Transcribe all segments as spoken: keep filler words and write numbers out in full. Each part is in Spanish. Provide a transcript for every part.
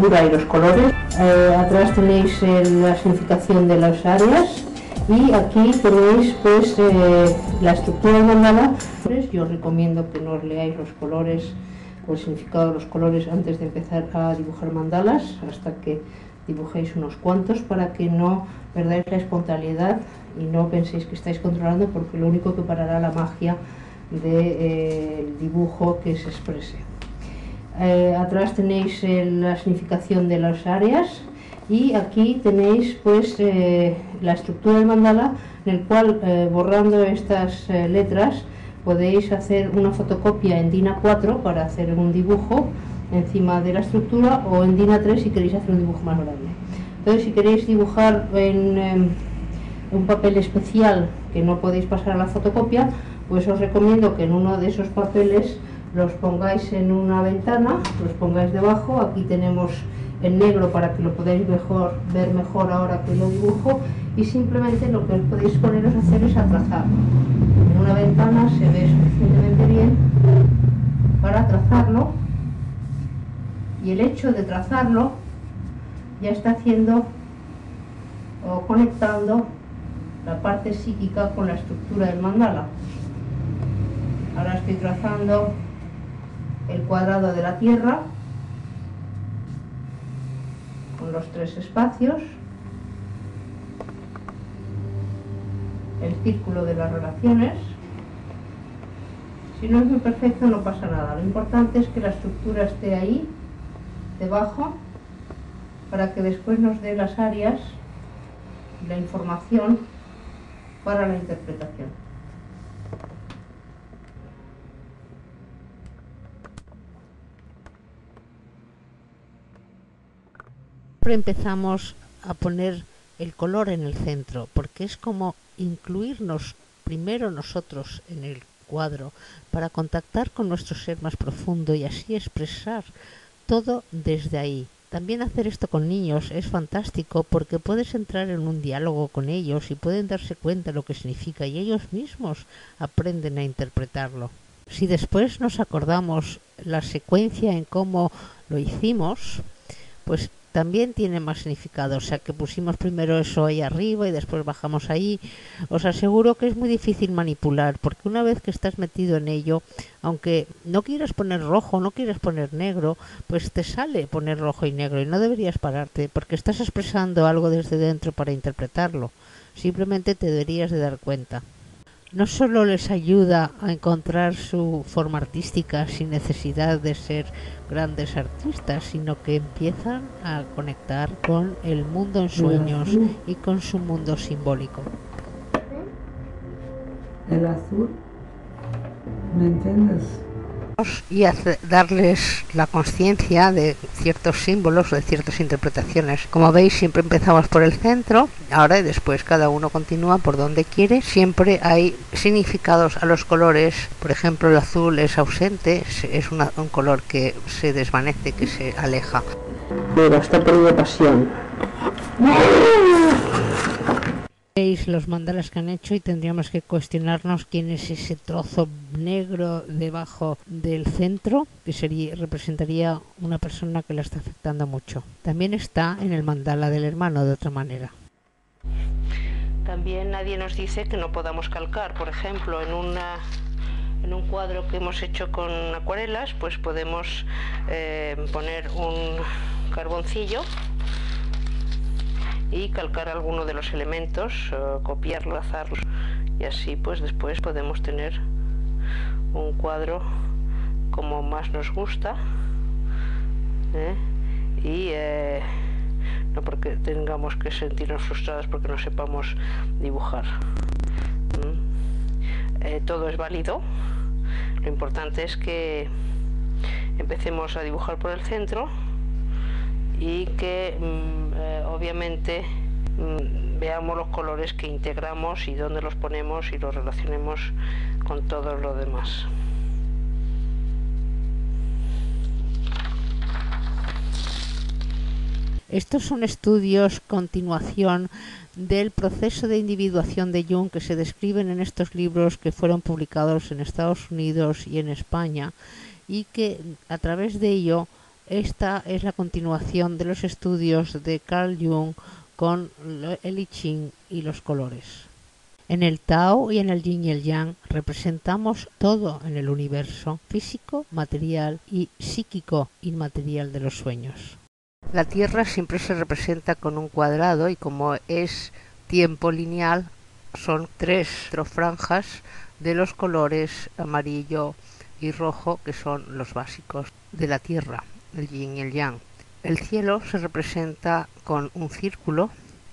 estructura y los colores. Eh, atrás tenéis eh, la significación de las áreas y aquí tenéis pues eh, la estructura del mandala. Yo os recomiendo que no os leáis los colores o el significado de los colores antes de empezar a dibujar mandalas, hasta que dibujéis unos cuantos, para que no perdáis la espontaneidad y no penséis que estáis controlando, porque lo único que parará la magia del de, eh, dibujo que se exprese. Eh, atrás tenéis eh, la significación de las áreas y aquí tenéis pues eh, la estructura del mandala, en el cual eh, borrando estas eh, letras podéis hacer una fotocopia en DIN A cuatro para hacer un dibujo encima de la estructura, o en DIN A tres si queréis hacer un dibujo más grande. Entonces, si queréis dibujar en eh, un papel especial que no podéis pasar a la fotocopia, pues os recomiendo que en uno de esos papeles los pongáis en una ventana, los pongáis debajo. Aquí tenemos en negro para que lo podáis mejor, ver mejor ahora que lo dibujo, y simplemente lo que os podéis poneros a hacer es a trazar. En una ventana se ve suficientemente bien para trazarlo, y el hecho de trazarlo ya está haciendo o conectando la parte psíquica con la estructura del mandala. Ahora estoy trazando el cuadrado de la Tierra con los tres espacios, el círculo de las relaciones. Si no es muy perfecto no pasa nada, lo importante es que la estructura esté ahí debajo, para que después nos dé las áreas y la información para la interpretación. Siempre empezamos a poner el color en el centro, porque es como incluirnos primero nosotros en el cuadro para contactar con nuestro ser más profundo y así expresar todo desde ahí. También hacer esto con niños es fantástico, porque puedes entrar en un diálogo con ellos y pueden darse cuenta de lo que significa, y ellos mismos aprenden a interpretarlo. Si después nos acordamos la secuencia en cómo lo hicimos, pues también tiene más significado. O sea, que pusimos primero eso ahí arriba y después bajamos ahí. Os aseguro que es muy difícil manipular, porque una vez que estás metido en ello, aunque no quieras poner rojo, no quieras poner negro, pues te sale poner rojo y negro, y no deberías pararte, porque estás expresando algo desde dentro para interpretarlo. Simplemente te deberías de dar cuenta. No solo les ayuda a encontrar su forma artística sin necesidad de ser grandes artistas, sino que empiezan a conectar con el mundo en sueños y con su mundo simbólico. El azul, ¿me entiendes? Y hace, darles la conciencia de ciertos símbolos o de ciertas interpretaciones. Como veis, siempre empezamos por el centro, ahora y después cada uno continúa por donde quiere. Siempre hay significados a los colores. Por ejemplo, el azul es ausente, es una, un color que se desvanece, que se aleja. Mira, está poniendo pasión. Veis los mandalas que han hecho y tendríamos que cuestionarnos quién es ese trozo negro debajo del centro, que sería, representaría una persona que la está afectando mucho. También está en el mandala del hermano de otra manera. También nadie nos dice que no podamos calcar. Por ejemplo, en una en un cuadro que hemos hecho con acuarelas, pues podemos eh, poner un carboncillo y calcar alguno de los elementos, uh, copiarlo, azarlos, y así pues después podemos tener un cuadro como más nos gusta, ¿eh? y eh, no porque tengamos que sentirnos frustrados porque no sepamos dibujar. ¿Mm? Eh, todo es válido, lo importante es que empecemos a dibujar por el centro y que mm, eh, obviamente mm, veamos los colores que integramos y dónde los ponemos y los relacionemos con todo lo demás. Estos son estudios continuación del proceso de individuación de Jung que se describen en estos libros que fueron publicados en Estados Unidos y en España, y que a través de ello Esta es la continuación de los estudios de Carl Jung con el I Ching y los colores. En el Tao y en el Yin y el Yang representamos todo en el universo físico, material y psíquico inmaterial de los sueños. La Tierra siempre se representa con un cuadrado y como es tiempo lineal son tres franjas de los colores amarillo y rojo que son los básicos de la Tierra, el Yin y el Yang. El cielo se representa con un círculo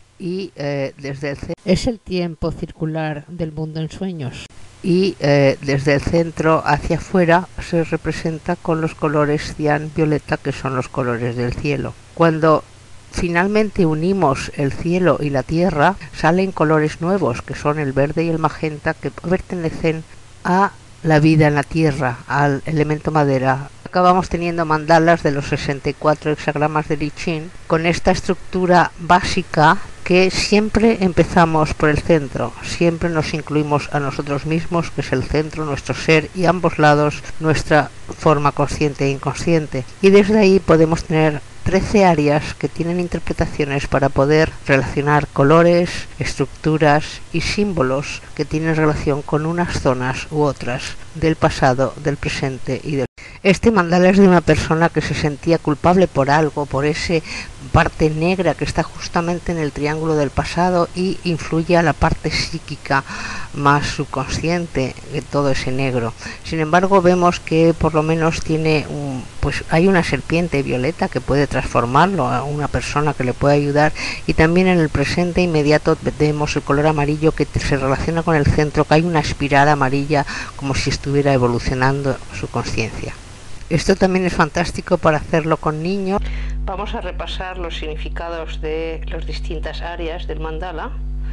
y eh, desde el centro es el tiempo circular del mundo en sueños y eh, desde el centro hacia afuera se representa con los colores cian violeta que son los colores del cielo. Cuando finalmente unimos el cielo y la tierra salen colores nuevos que son el verde y el magenta que pertenecen a la vida en la tierra, al elemento madera. Acabamos teniendo mandalas de los sesenta y cuatro hexagramas del I Ching con esta estructura básica que siempre empezamos por el centro, siempre nos incluimos a nosotros mismos, que es el centro, nuestro ser, y a ambos lados nuestra forma consciente e inconsciente. Y desde ahí podemos tener trece áreas que tienen interpretaciones para poder relacionar colores, estructuras y símbolos que tienen relación con unas zonas u otras del pasado, del presente y del... Este mandala es de una persona que se sentía culpable por algo, por ese parte negra que está justamente en el triángulo del pasado y influye a la parte psíquica más subconsciente de todo ese negro. Sin embargo, vemos que por lo menos tiene un, pues hay una serpiente violeta que puede transformarlo a una persona que le puede ayudar, y también en el presente inmediato vemos el color amarillo que se relaciona con el centro, que hay una espiral amarilla como si estuviera evolucionando su conciencia. Esto también es fantástico para hacerlo con niños. Vamos a repasar los significados de las distintas áreas del mandala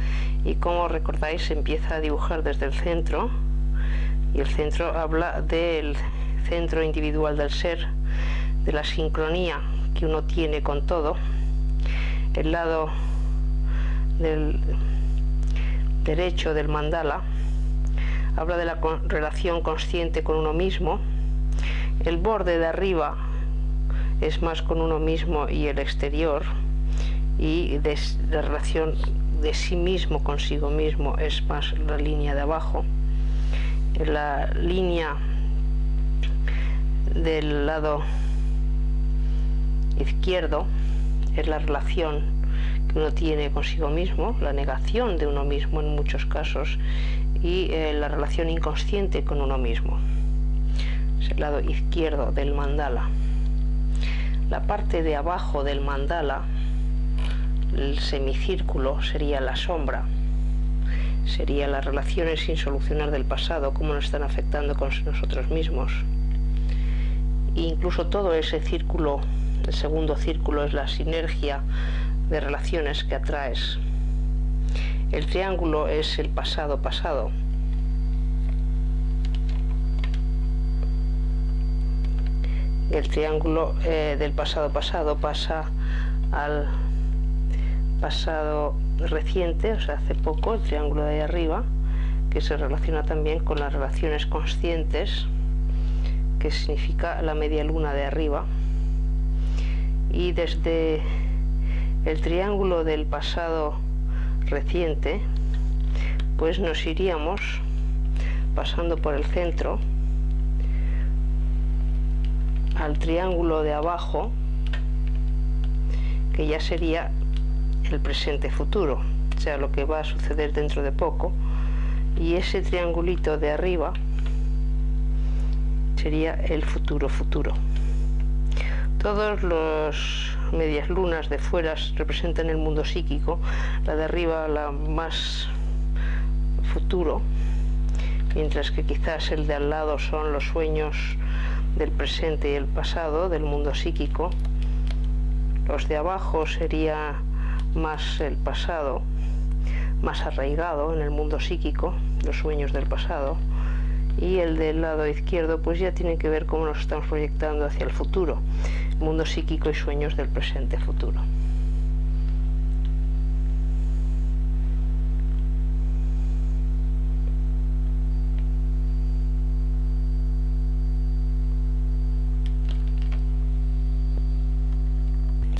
y, como recordáis, se empieza a dibujar desde el centro, y el centro habla del centro individual del ser, de la sincronía que uno tiene con todo. El lado del derecho del mandala habla de la relación consciente con uno mismo. El borde de arriba es más con uno mismo y el exterior, y de la relación de sí mismo consigo mismo es más la línea de abajo. La línea del lado izquierdo es la relación que uno tiene consigo mismo, la negación de uno mismo en muchos casos, y eh, la relación inconsciente con uno mismo. Es el lado izquierdo del mandala. La parte de abajo del mandala, el semicírculo, sería la sombra, sería las relaciones sin solucionar del pasado, cómo nos están afectando con nosotros mismos. E incluso todo ese círculo, el segundo círculo, es la sinergia de relaciones que atraes. El triángulo es el pasado pasado. El triángulo eh, del pasado pasado pasa al pasado reciente, o sea, hace poco, el triángulo de ahí arriba, que se relaciona también con las relaciones conscientes, que significa la media luna de arriba. Y desde el triángulo del pasado reciente, pues nos iríamos pasando por el centro al triángulo de abajo, que ya sería el presente futuro, o sea, lo que va a suceder dentro de poco, y ese triangulito de arriba sería el futuro futuro. Todos los medias lunas de fuera representan el mundo psíquico, la de arriba la más futuro, mientras que quizás el de al lado son los sueños del presente y el pasado, del mundo psíquico. Los de abajo sería más el pasado, más arraigado en el mundo psíquico, los sueños del pasado, y el del lado izquierdo pues ya tiene que ver cómo nos estamos proyectando hacia el futuro, mundo psíquico y sueños del presente futuro.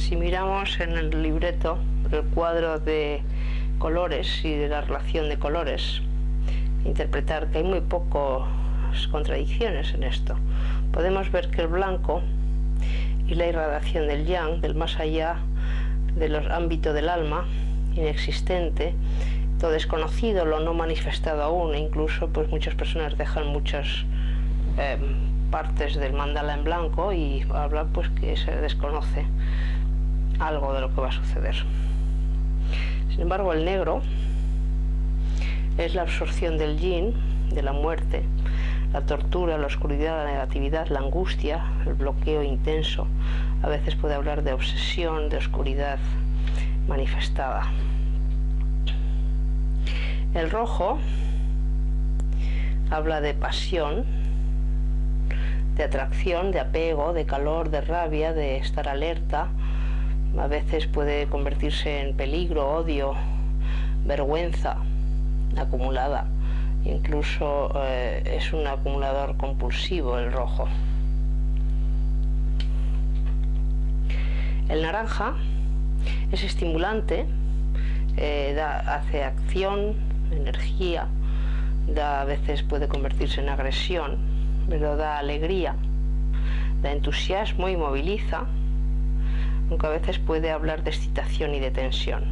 Si miramos en el libreto el cuadro de colores y de la relación de colores, interpretar que hay muy pocas contradicciones en esto. Podemos ver que el blanco y la irradiación del yang, del más allá del ámbito del alma, inexistente, lo desconocido, lo no manifestado aún, e incluso pues muchas personas dejan muchas eh, partes del mandala en blanco y habla pues que se desconoce algo de lo que va a suceder. Sin embargo, el negro es la absorción del yin, de la muerte, la tortura, la oscuridad, la negatividad, la angustia, el bloqueo intenso. A veces puede hablar de obsesión, de oscuridad manifestada. El rojo habla de pasión, de atracción, de apego, de calor, de rabia, de estar alerta. A veces puede convertirse en peligro, odio, vergüenza acumulada. Incluso eh, es un acumulador compulsivo el rojo. El naranja es estimulante, eh, da, hace acción, energía, da, a veces puede convertirse en agresión, pero da alegría, da entusiasmo y moviliza, aunque a veces puede hablar de excitación y de tensión.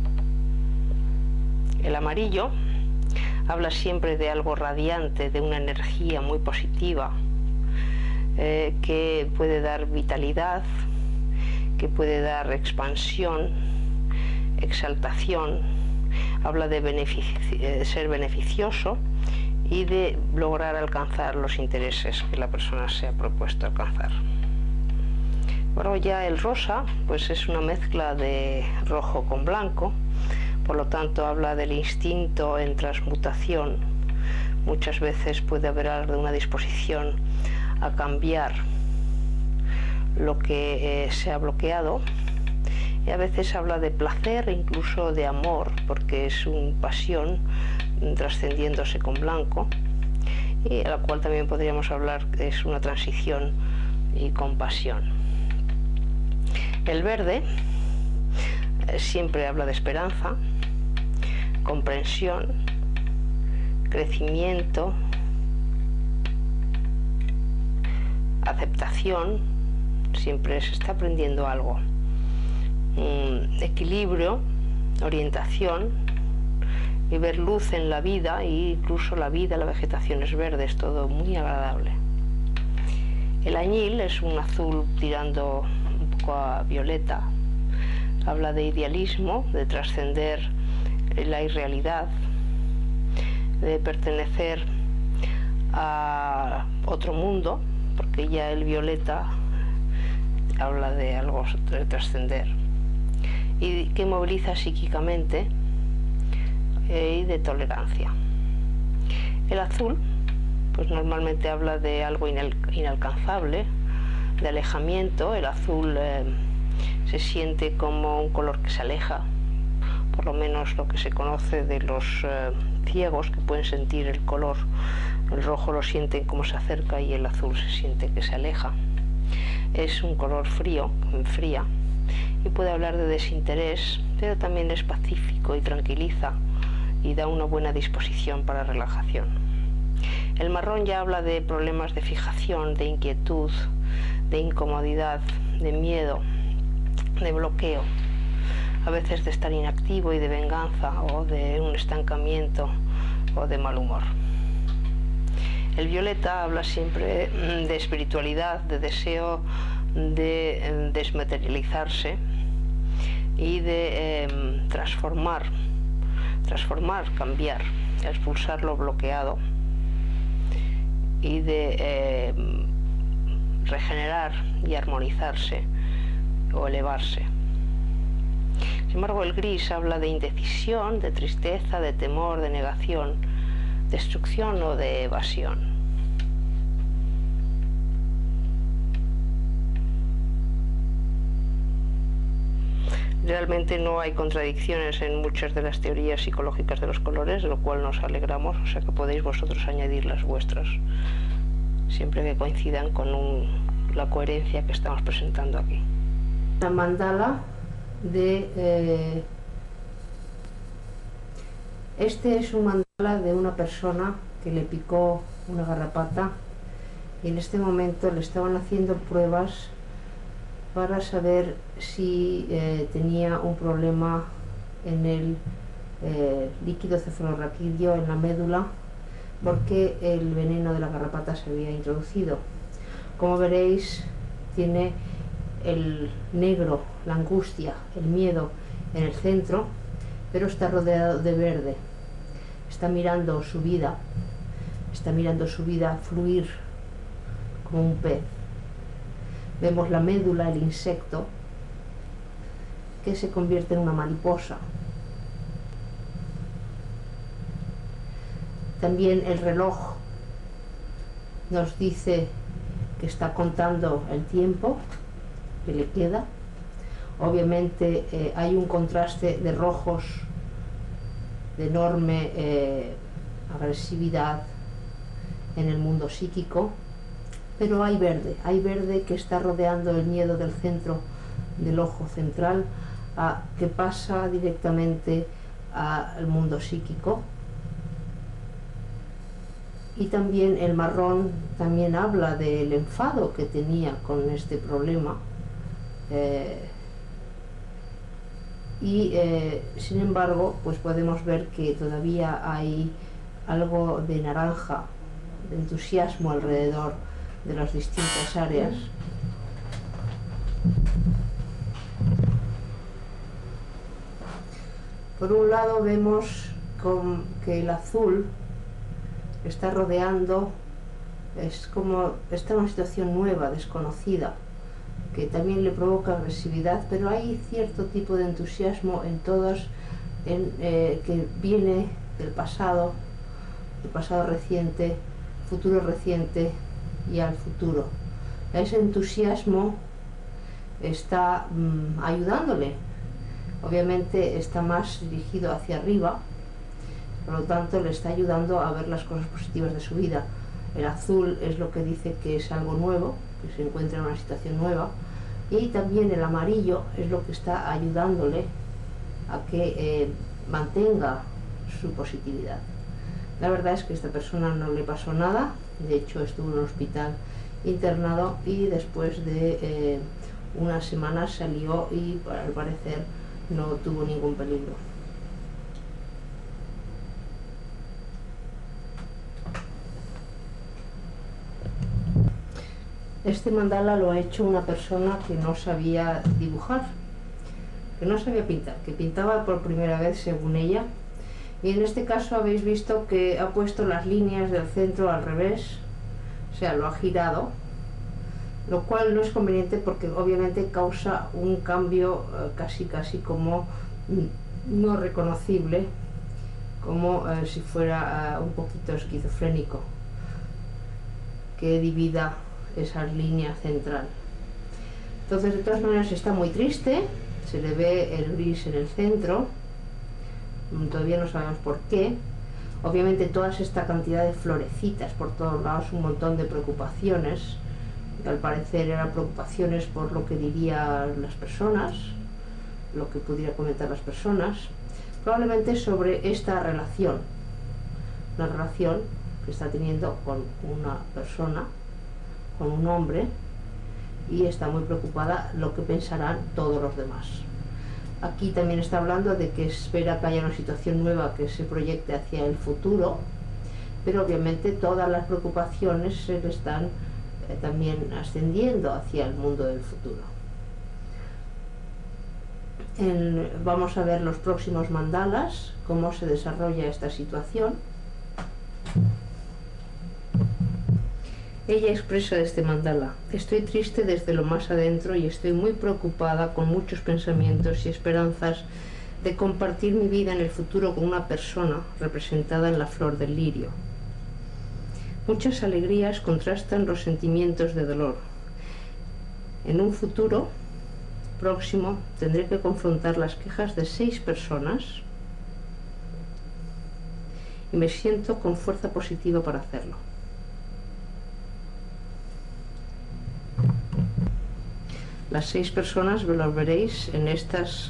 El amarillo habla siempre de algo radiante, de una energía muy positiva, eh, que puede dar vitalidad, que puede dar expansión, exaltación. Habla de, benefici- de ser beneficioso y de lograr alcanzar los intereses que la persona se ha propuesto alcanzar. Bueno, ya el rosa pues es una mezcla de rojo con blanco, por lo tanto habla del instinto en transmutación. Muchas veces puede haber algo de una disposición a cambiar lo que eh, se ha bloqueado, y a veces habla de placer e incluso de amor, porque es una pasión trascendiéndose con blanco, y a la cual también podríamos hablar que es una transición y compasión. El verde eh, siempre habla de esperanza, comprensión, crecimiento, aceptación, siempre se está aprendiendo algo, um, equilibrio, orientación, y ver luz en la vida, e incluso la vida, la vegetación es verde, es todo muy agradable. El añil es un azul tirando un poco a violeta, habla de idealismo, de trascender la irrealidad, de pertenecer a otro mundo, porque ya el violeta habla de algo de trascender y que moviliza psíquicamente y de tolerancia. El azul pues normalmente habla de algo inal inalcanzable, de alejamiento. El azul eh, se siente como un color que se aleja, por lo menos lo que se conoce de los eh, ciegos, que pueden sentir el color. El rojo lo sienten como se acerca y el azul se siente que se aleja. Es un color frío, enfría, y puede hablar de desinterés, pero también es pacífico y tranquiliza y da una buena disposición para relajación. El marrón ya habla de problemas de fijación, de inquietud, de incomodidad, de miedo, de bloqueo, a veces de estar inactivo y de venganza, o de un estancamiento o de mal humor. El violeta habla siempre de espiritualidad, de deseo de desmaterializarse y de eh, transformar, transformar, cambiar, expulsar lo bloqueado y de eh, regenerar y armonizarse o elevarse. Sin embargo, el gris habla de indecisión, de tristeza, de temor, de negación, destrucción o de evasión. Realmente no hay contradicciones en muchas de las teorías psicológicas de los colores, de lo cual nos alegramos, o sea que podéis vosotros añadir las vuestras, siempre que coincidan con un, la coherencia que estamos presentando aquí. La mandala de... Eh, este es un mandala de una persona que le picó una garrapata y en este momento le estaban haciendo pruebas para saber si eh, tenía un problema en el eh, líquido cefalorraquídeo, en la médula, porque el veneno de la garrapata se había introducido. Como veréis, tiene el negro, la angustia, el miedo en el centro, pero está rodeado de verde. Está mirando su vida, está mirando su vida fluir como un pez. Vemos la médula, el insecto, que se convierte en una mariposa. También el reloj nos dice que está contando el tiempo que le queda. Obviamente eh, hay un contraste de rojos de enorme eh, agresividad en el mundo psíquico, pero hay verde, hay verde que está rodeando el miedo del centro del ojo central, a, que pasa directamente al mundo psíquico. Y también el marrón también habla del enfado que tenía con este problema. Eh, y eh, sin embargo, pues podemos ver que todavía hay algo de naranja, de entusiasmo alrededor de las distintas áreas. Por un lado vemos con que el azul está rodeando, es como está en una situación nueva, desconocida, que también le provoca agresividad, pero hay cierto tipo de entusiasmo en todos, en, eh, que viene del pasado, del pasado reciente, futuro reciente y al futuro. Ese entusiasmo está mmm, ayudándole. Obviamente está más dirigido hacia arriba, por lo tanto le está ayudando a ver las cosas positivas de su vida. El azul es lo que dice que es algo nuevo, que se encuentra en una situación nueva, y también el amarillo es lo que está ayudándole a que eh, mantenga su positividad. La verdad es que a esta persona no le pasó nada, de hecho estuvo en un hospital internado y después de eh, unas semanas salió y al parecer no tuvo ningún peligro. Este mandala lo ha hecho una persona que no sabía dibujar, que no sabía pintar, que pintaba por primera vez según ella. Y en este caso habéis visto que ha puesto las líneas del centro al revés, o sea, lo ha girado, lo cual no es conveniente porque obviamente causa un cambio eh, casi casi como no reconocible, como eh, si fuera eh, un poquito esquizofrénico, que divida esa línea central. Entonces, de todas maneras, está muy triste, se le ve el gris en el centro, todavía no sabemos por qué. Obviamente toda esta cantidad de florecitas por todos lados, un montón de preocupaciones, que al parecer eran preocupaciones por lo que dirían las personas, lo que pudiera comentar las personas, probablemente sobre esta relación, una relación que está teniendo con una persona, con un hombre, y está muy preocupada lo que pensarán todos los demás. Aquí también está hablando de que espera que haya una situación nueva que se proyecte hacia el futuro, pero obviamente todas las preocupaciones se le están eh, también ascendiendo hacia el mundo del futuro. En, vamos a ver los próximos mandalas, cómo se desarrolla esta situación. Ella expresa de este mandala: estoy triste desde lo más adentro y estoy muy preocupada, con muchos pensamientos y esperanzas de compartir mi vida en el futuro con una persona representada en la flor del lirio. Muchas alegrías contrastan los sentimientos de dolor. En un futuro próximo tendré que confrontar las quejas de seis personas y me siento con fuerza positiva para hacerlo. Las seis personas los veréis en estos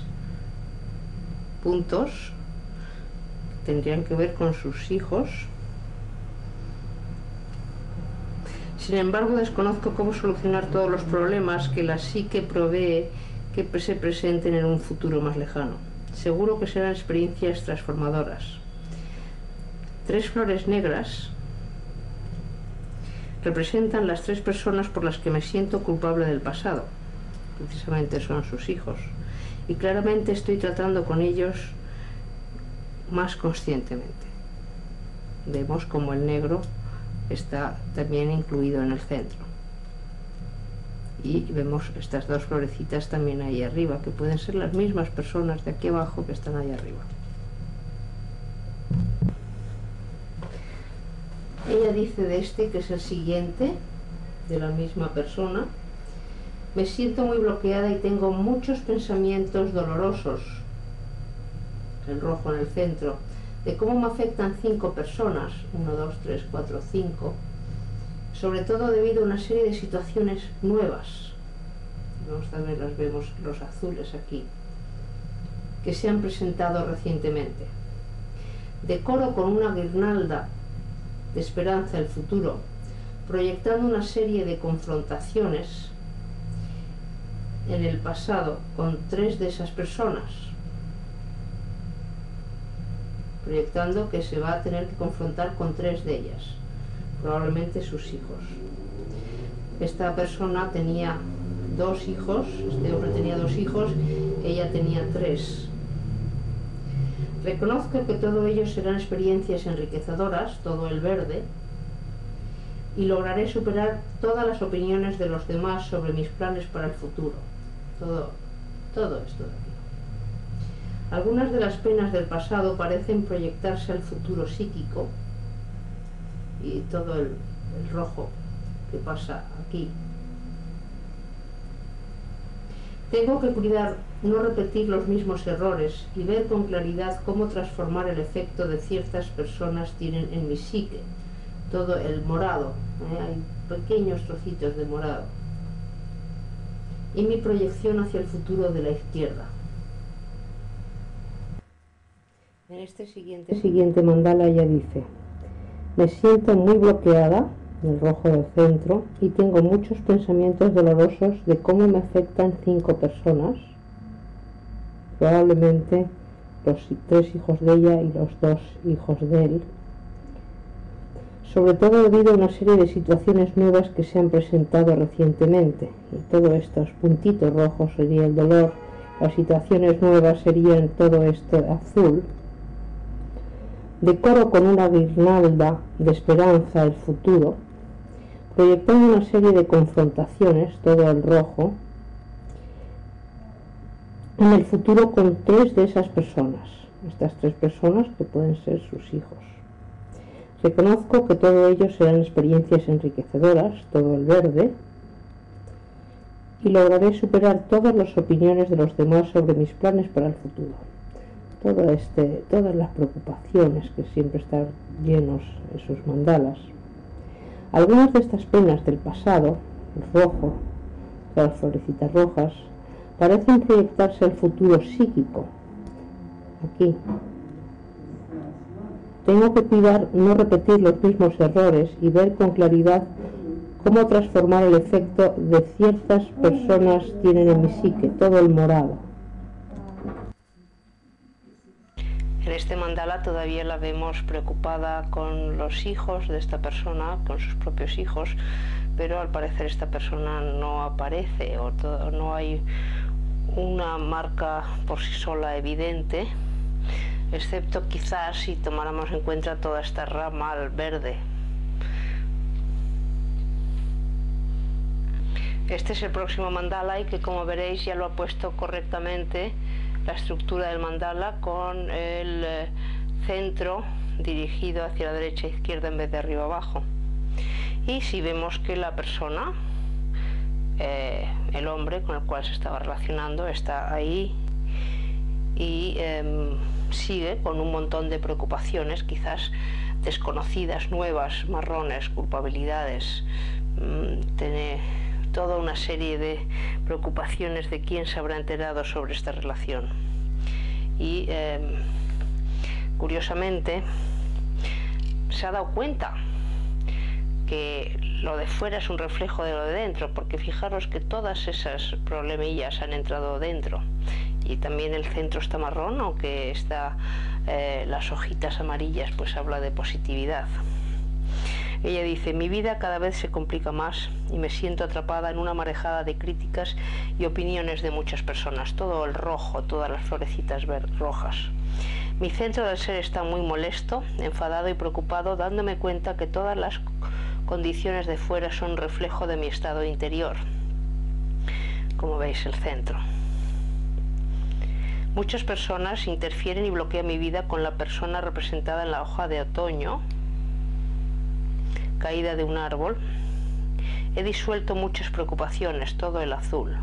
puntos que tendrían que ver con sus hijos. Sin embargo, desconozco cómo solucionar todos los problemas que la psique provee que se presenten en un futuro más lejano. Seguro que serán experiencias transformadoras. Tres flores negras representan las tres personas por las que me siento culpable del pasado. Precisamente son sus hijos. Y claramente estoy tratando con ellos más conscientemente. Vemos como el negro está también incluido en el centro. Y vemos estas dos florecitas también ahí arriba, que pueden ser las mismas personas de aquí abajo que están ahí arriba. Ella dice de este, que es el siguiente, de la misma persona: me siento muy bloqueada y tengo muchos pensamientos dolorosos, el rojo en el centro, de cómo me afectan cinco personas, uno, dos, tres, cuatro, cinco, sobre todo debido a una serie de situaciones nuevas. Vamos a ver, las vemos, los azules aquí, que se han presentado recientemente. Decoro con una guirnalda de esperanza el futuro, proyectando una serie de confrontaciones en el pasado con tres de esas personas, proyectando que se va a tener que confrontar con tres de ellas, probablemente sus hijos. Esta persona tenía dos hijos, este hombre tenía dos hijos, ella tenía tres. Reconozco que todo ello serán experiencias enriquecedoras, todo el verde, y lograré superar todas las opiniones de los demás sobre mis planes para el futuro. Todo, todo esto de aquí. Algunas de las penas del pasado parecen proyectarse al futuro psíquico, y todo el, el rojo que pasa aquí. Tengo que cuidar no repetir los mismos errores y ver con claridad cómo transformar el efecto de ciertas personas tienen en mi psique. Todo el morado, ¿eh? Hay pequeños trocitos de morado. Y mi proyección hacia el futuro de la izquierda. En este siguiente, siguiente mandala ella dice: me siento muy bloqueada, el rojo del centro, y tengo muchos pensamientos dolorosos de cómo me afectan cinco personas, probablemente los tres hijos de ella y los dos hijos de él, sobre todo debido a una serie de situaciones nuevas que se han presentado recientemente. Y todos estos puntitos rojos sería el dolor, las situaciones nuevas serían todo esto azul. Decoro con una guirnalda de esperanza el futuro, proyectando una serie de confrontaciones, todo el rojo, en el futuro con tres de esas personas, estas tres personas que pueden ser sus hijos. Reconozco que todo ello serán experiencias enriquecedoras, todo el verde, y lograré superar todas las opiniones de los demás sobre mis planes para el futuro. Todo este, todas las preocupaciones que siempre están llenos en sus mandalas. Algunas de estas penas del pasado, el rojo, las florecitas rojas, parecen proyectarse al futuro psíquico. Aquí. Tengo que cuidar no repetir los mismos errores y ver con claridad cómo transformar el efecto de ciertas personas tienen en mi psique, todo el morado. En este mandala todavía la vemos preocupada con los hijos de esta persona, con sus propios hijos, pero al parecer esta persona no aparece o todo, no hay una marca por sí sola evidente, excepto quizás si tomáramos en cuenta toda esta rama al verde. Este es el próximo mandala y que, como veréis, ya lo ha puesto correctamente la estructura del mandala con el centro dirigido hacia la derecha e izquierda en vez de arriba abajo. Y si vemos que la persona, eh, el hombre con el cual se estaba relacionando, está ahí y eh, sigue con un montón de preocupaciones, quizás desconocidas, nuevas, marrones, culpabilidades, mmm, tiene toda una serie de preocupaciones de quién se habrá enterado sobre esta relación. Y eh, curiosamente se ha dado cuenta que lo de fuera es un reflejo de lo de dentro, porque fijaros que todas esas problemillas han entrado dentro, y también el centro está marrón, aunque está eh, las hojitas amarillas, pues habla de positividad. Ella dice: mi vida cada vez se complica más y me siento atrapada en una marejada de críticas y opiniones de muchas personas. Todo el rojo, todas las florecitas rojas. Mi centro del ser está muy molesto, enfadado y preocupado, dándome cuenta que todas las condiciones de fuera son un reflejo de mi estado interior. Como veis, el centro. Muchas personas interfieren y bloquean mi vida con la persona representada en la hoja de otoño, caída de un árbol. He disuelto muchas preocupaciones, todo el azul,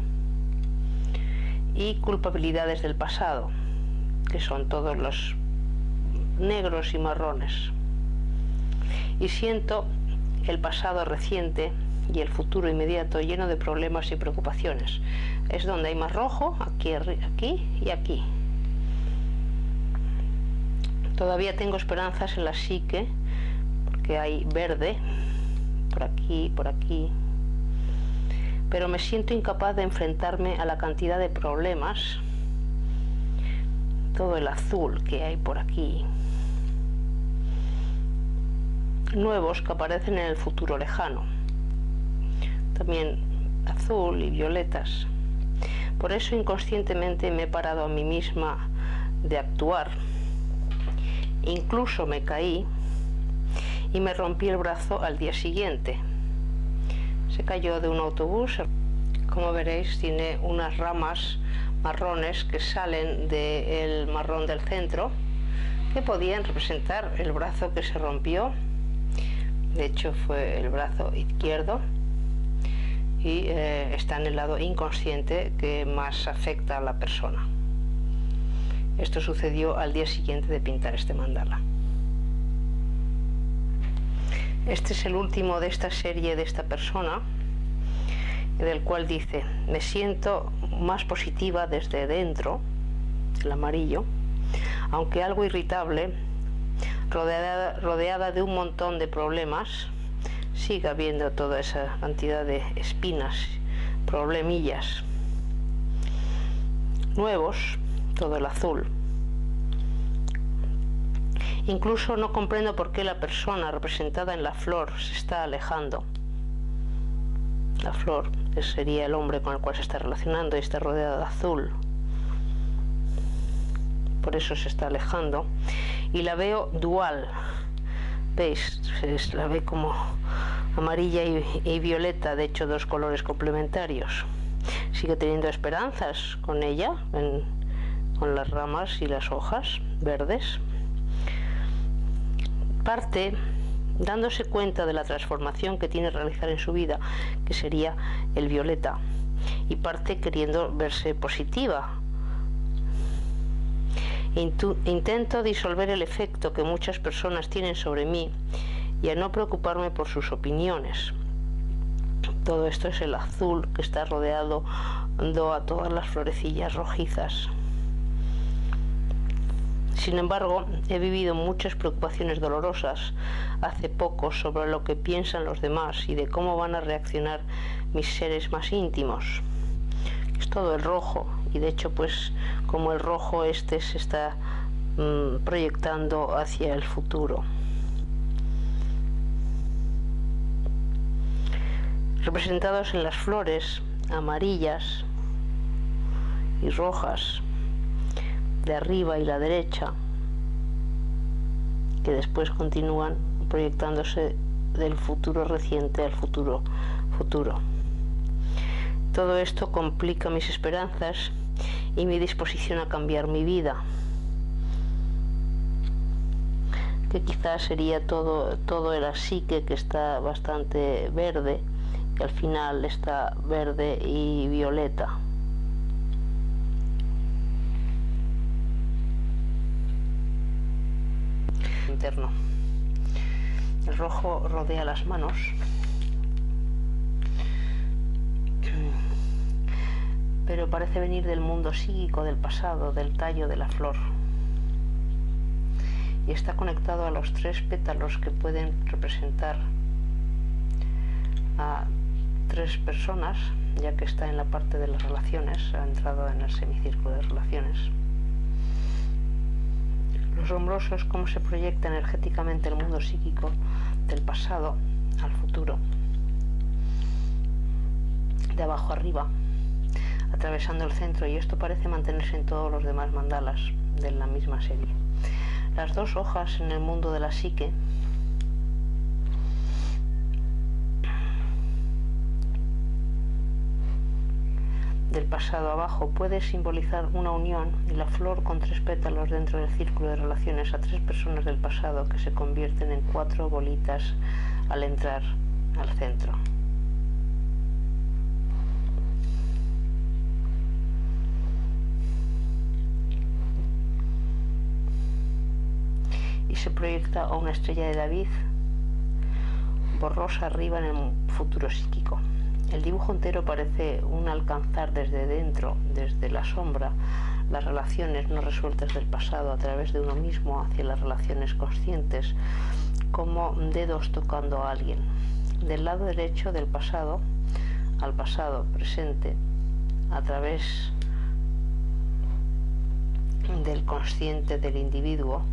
y culpabilidades del pasado, que son todos los negros y marrones. Y siento el pasado reciente y el futuro inmediato lleno de problemas y preocupaciones. Es donde hay más rojo, aquí, aquí y aquí. Todavía tengo esperanzas en la psique, porque hay verde por aquí, por aquí, pero me siento incapaz de enfrentarme a la cantidad de problemas, todo el azul que hay por aquí, nuevos que aparecen en el futuro lejano, también azul y violetas. Por eso inconscientemente me he parado a mí misma de actuar. Incluso me caí y me rompí el brazo al día siguiente. Se cayó de un autobús. Como veréis, tiene unas ramas marrones que salen del marrón del centro, que podían representar el brazo que se rompió. De hecho, fue el brazo izquierdo, y eh, está en el lado inconsciente que más afecta a la persona. Esto sucedió al día siguiente de pintar este mandala. Este es el último de esta serie de esta persona, del cual dice: me siento más positiva desde dentro, el amarillo, aunque algo irritable, rodeada, rodeada de un montón de problemas. Sigue habiendo toda esa cantidad de espinas, problemillas nuevos, todo el azul. Incluso no comprendo por qué la persona representada en la flor se está alejando. La flor, que sería el hombre con el cual se está relacionando, y está rodeada de azul. Por eso se está alejando. Y la veo dual. ¿Veis? La ve como amarilla y, y violeta, de hecho dos colores complementarios. Sigue teniendo esperanzas con ella, en, con las ramas y las hojas verdes. Parte dándose cuenta de la transformación que tiene que realizar en su vida, que sería el violeta, y parte queriendo verse positiva. Intu- intento disolver el efecto que muchas personas tienen sobre mí y a no preocuparme por sus opiniones. Todo esto es el azul que está rodeado a todas las florecillas rojizas. Sin embargo, he vivido muchas preocupaciones dolorosas hace poco sobre lo que piensan los demás y de cómo van a reaccionar mis seres más íntimos. Es todo el rojo, y de hecho, pues como el rojo este se está mmm, proyectando hacia el futuro. Representados en las flores amarillas y rojas de arriba y la derecha, que después continúan proyectándose del futuro reciente al futuro futuro. Todo esto complica mis esperanzas y mi disposición a cambiar mi vida, que quizás sería todo, todo el psique, que está bastante verde, que al final está verde y violeta. Interno. El rojo rodea las manos, pero parece venir del mundo psíquico, del pasado, del tallo de la flor. Y está conectado a los tres pétalos que pueden representar a tres personas, ya que está en la parte de las relaciones, ha entrado en el semicírculo de relaciones. Lo asombroso es cómo se proyecta energéticamente el mundo psíquico del pasado al futuro, de abajo arriba, atravesando el centro, y esto parece mantenerse en todos los demás mandalas de la misma serie. Las dos hojas en el mundo de la psique del pasado abajo puede simbolizar una unión, y la flor con tres pétalos dentro del círculo de relaciones a tres personas del pasado que se convierten en cuatro bolitas al entrar al centro. Y se proyecta a una estrella de David borrosa arriba en el futuro psíquico. El dibujo entero parece un alcanzar desde dentro, desde la sombra, las relaciones no resueltas del pasado a través de uno mismo hacia las relaciones conscientes, como dedos tocando a alguien. Del lado derecho del pasado al pasado presente, a través del consciente del individuo,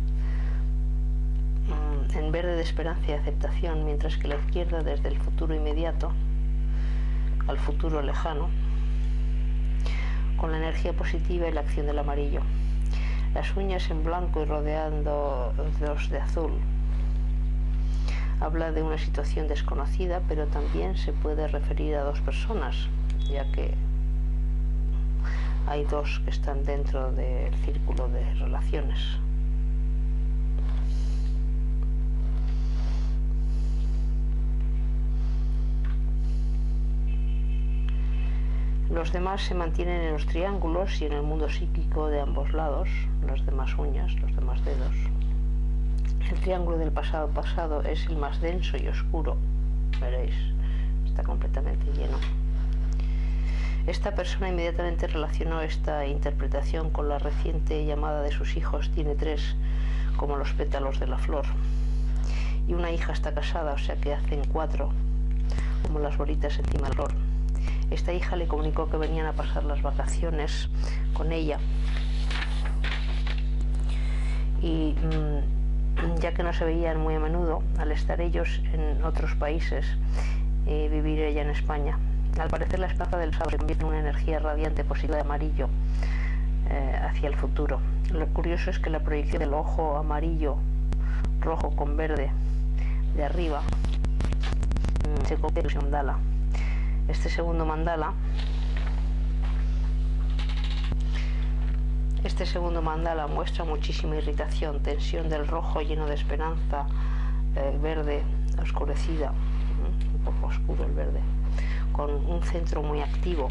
en verde de esperanza y aceptación, mientras que la izquierda desde el futuro inmediato al futuro lejano, con la energía positiva y la acción del amarillo. Las uñas en blanco y rodeando dos de azul. Habla de una situación desconocida, pero también se puede referir a dos personas, ya que hay dos que están dentro del círculo de relaciones. Los demás se mantienen en los triángulos y en el mundo psíquico de ambos lados, las demás uñas, los demás dedos. El triángulo del pasado pasado es el más denso y oscuro, veréis, está completamente lleno. Esta persona inmediatamente relacionó esta interpretación con la reciente llamada de sus hijos, tiene tres, como los pétalos de la flor. Y una hija está casada, o sea que hacen cuatro, como las bolitas encima del flor. Esta hija le comunicó que venían a pasar las vacaciones con ella, y mmm, ya que no se veían muy a menudo, al estar ellos en otros países y vivir ella en España, al parecer la esperanza del sábado se convierte en una energía radiante positiva de amarillo eh, hacia el futuro. Lo curioso es que la proyección del ojo amarillo rojo con verde de arriba mmm, se copia de un mandala. Este segundo mandala, este segundo mandala muestra muchísima irritación, tensión del rojo lleno de esperanza, eh, verde oscurecida, un poco oscuro el verde, con un centro muy activo,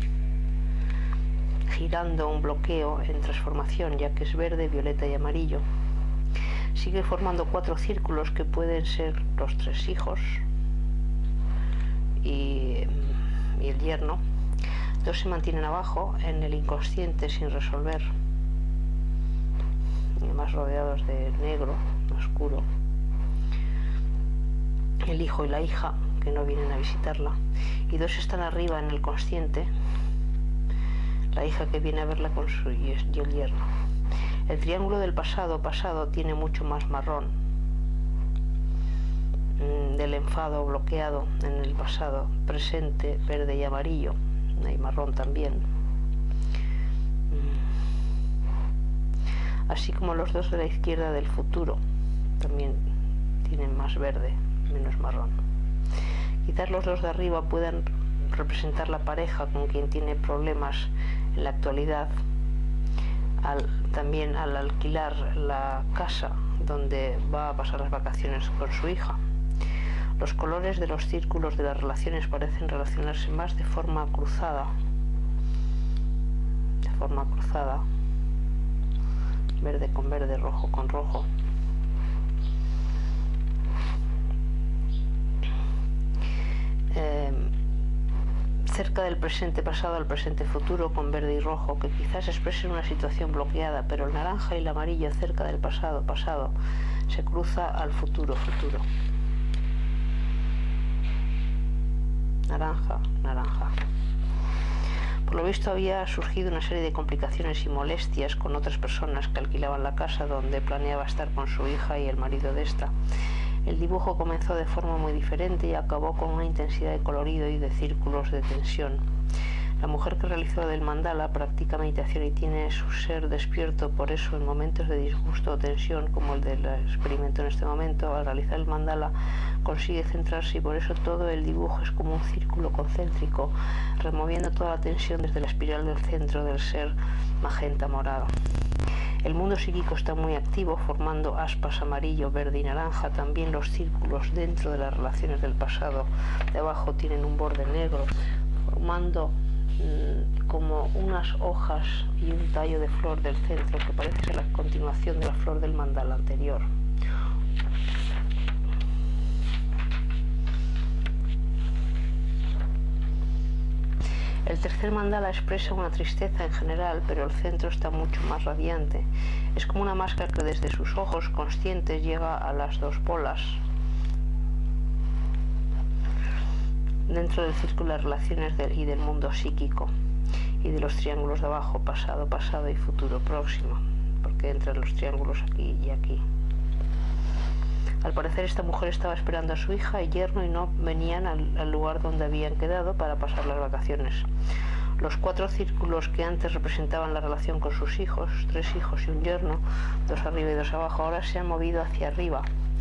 girando un bloqueo en transformación, ya que es verde, violeta y amarillo. Sigue formando cuatro círculos que pueden ser los tres hijos y, y el yerno. Dos se mantienen abajo en el inconsciente sin resolver, y además rodeados de negro oscuro. El hijo y la hija que no vienen a visitarla, y dos están arriba en el consciente, la hija que viene a verla con su y el yerno. El triángulo del pasado pasado tiene mucho más marrón, del enfado bloqueado en el pasado presente, verde y amarillo, hay marrón también, así como los dos de la izquierda del futuro también tienen más verde, menos marrón. Quizás los dos de arriba puedan representar la pareja con quien tiene problemas en la actualidad, al, también al alquilar la casa donde va a pasar las vacaciones con su hija. Los colores de los círculos de las relaciones parecen relacionarse más de forma cruzada, de forma cruzada, verde con verde, rojo con rojo. Eh, cerca del presente pasado al presente futuro con verde y rojo, que quizás expresen una situación bloqueada, pero el naranja y el amarillo cerca del pasado pasado se cruza al futuro futuro. Naranja, naranja. Por lo visto había surgido una serie de complicaciones y molestias con otras personas que alquilaban la casa donde planeaba estar con su hija y el marido de esta. El dibujo comenzó de forma muy diferente y acabó con una intensidad de colorido y de círculos de tensión. La mujer que realizó el mandala practica meditación y tiene su ser despierto, por eso en momentos de disgusto o tensión, como el del experimento en este momento, al realizar el mandala consigue centrarse y por eso todo el dibujo es como un círculo concéntrico, removiendo toda la tensión desde la espiral del centro del ser magenta morado. El mundo psíquico está muy activo, formando aspas amarillo, verde y naranja. También los círculos dentro de las relaciones del pasado de abajo tienen un borde negro, formando mmm, como unas hojas y un tallo de flor del centro que parece ser la continuación de la flor del mandala anterior. El tercer mandala expresa una tristeza en general, pero el centro está mucho más radiante. Es como una máscara que desde sus ojos conscientes llega a las dos bolas dentro del círculo de relaciones de, y del mundo psíquico y de los triángulos de abajo, pasado, pasado y futuro próximo, porque entran los triángulos aquí y aquí. Al parecer esta mujer estaba esperando a su hija y yerno y no venían al, al lugar donde habían quedado para pasar las vacaciones. Los cuatro círculos que antes representaban la relación con sus hijos, tres hijos y un yerno, dos arriba y dos abajo, ahora se han movido hacia arriba,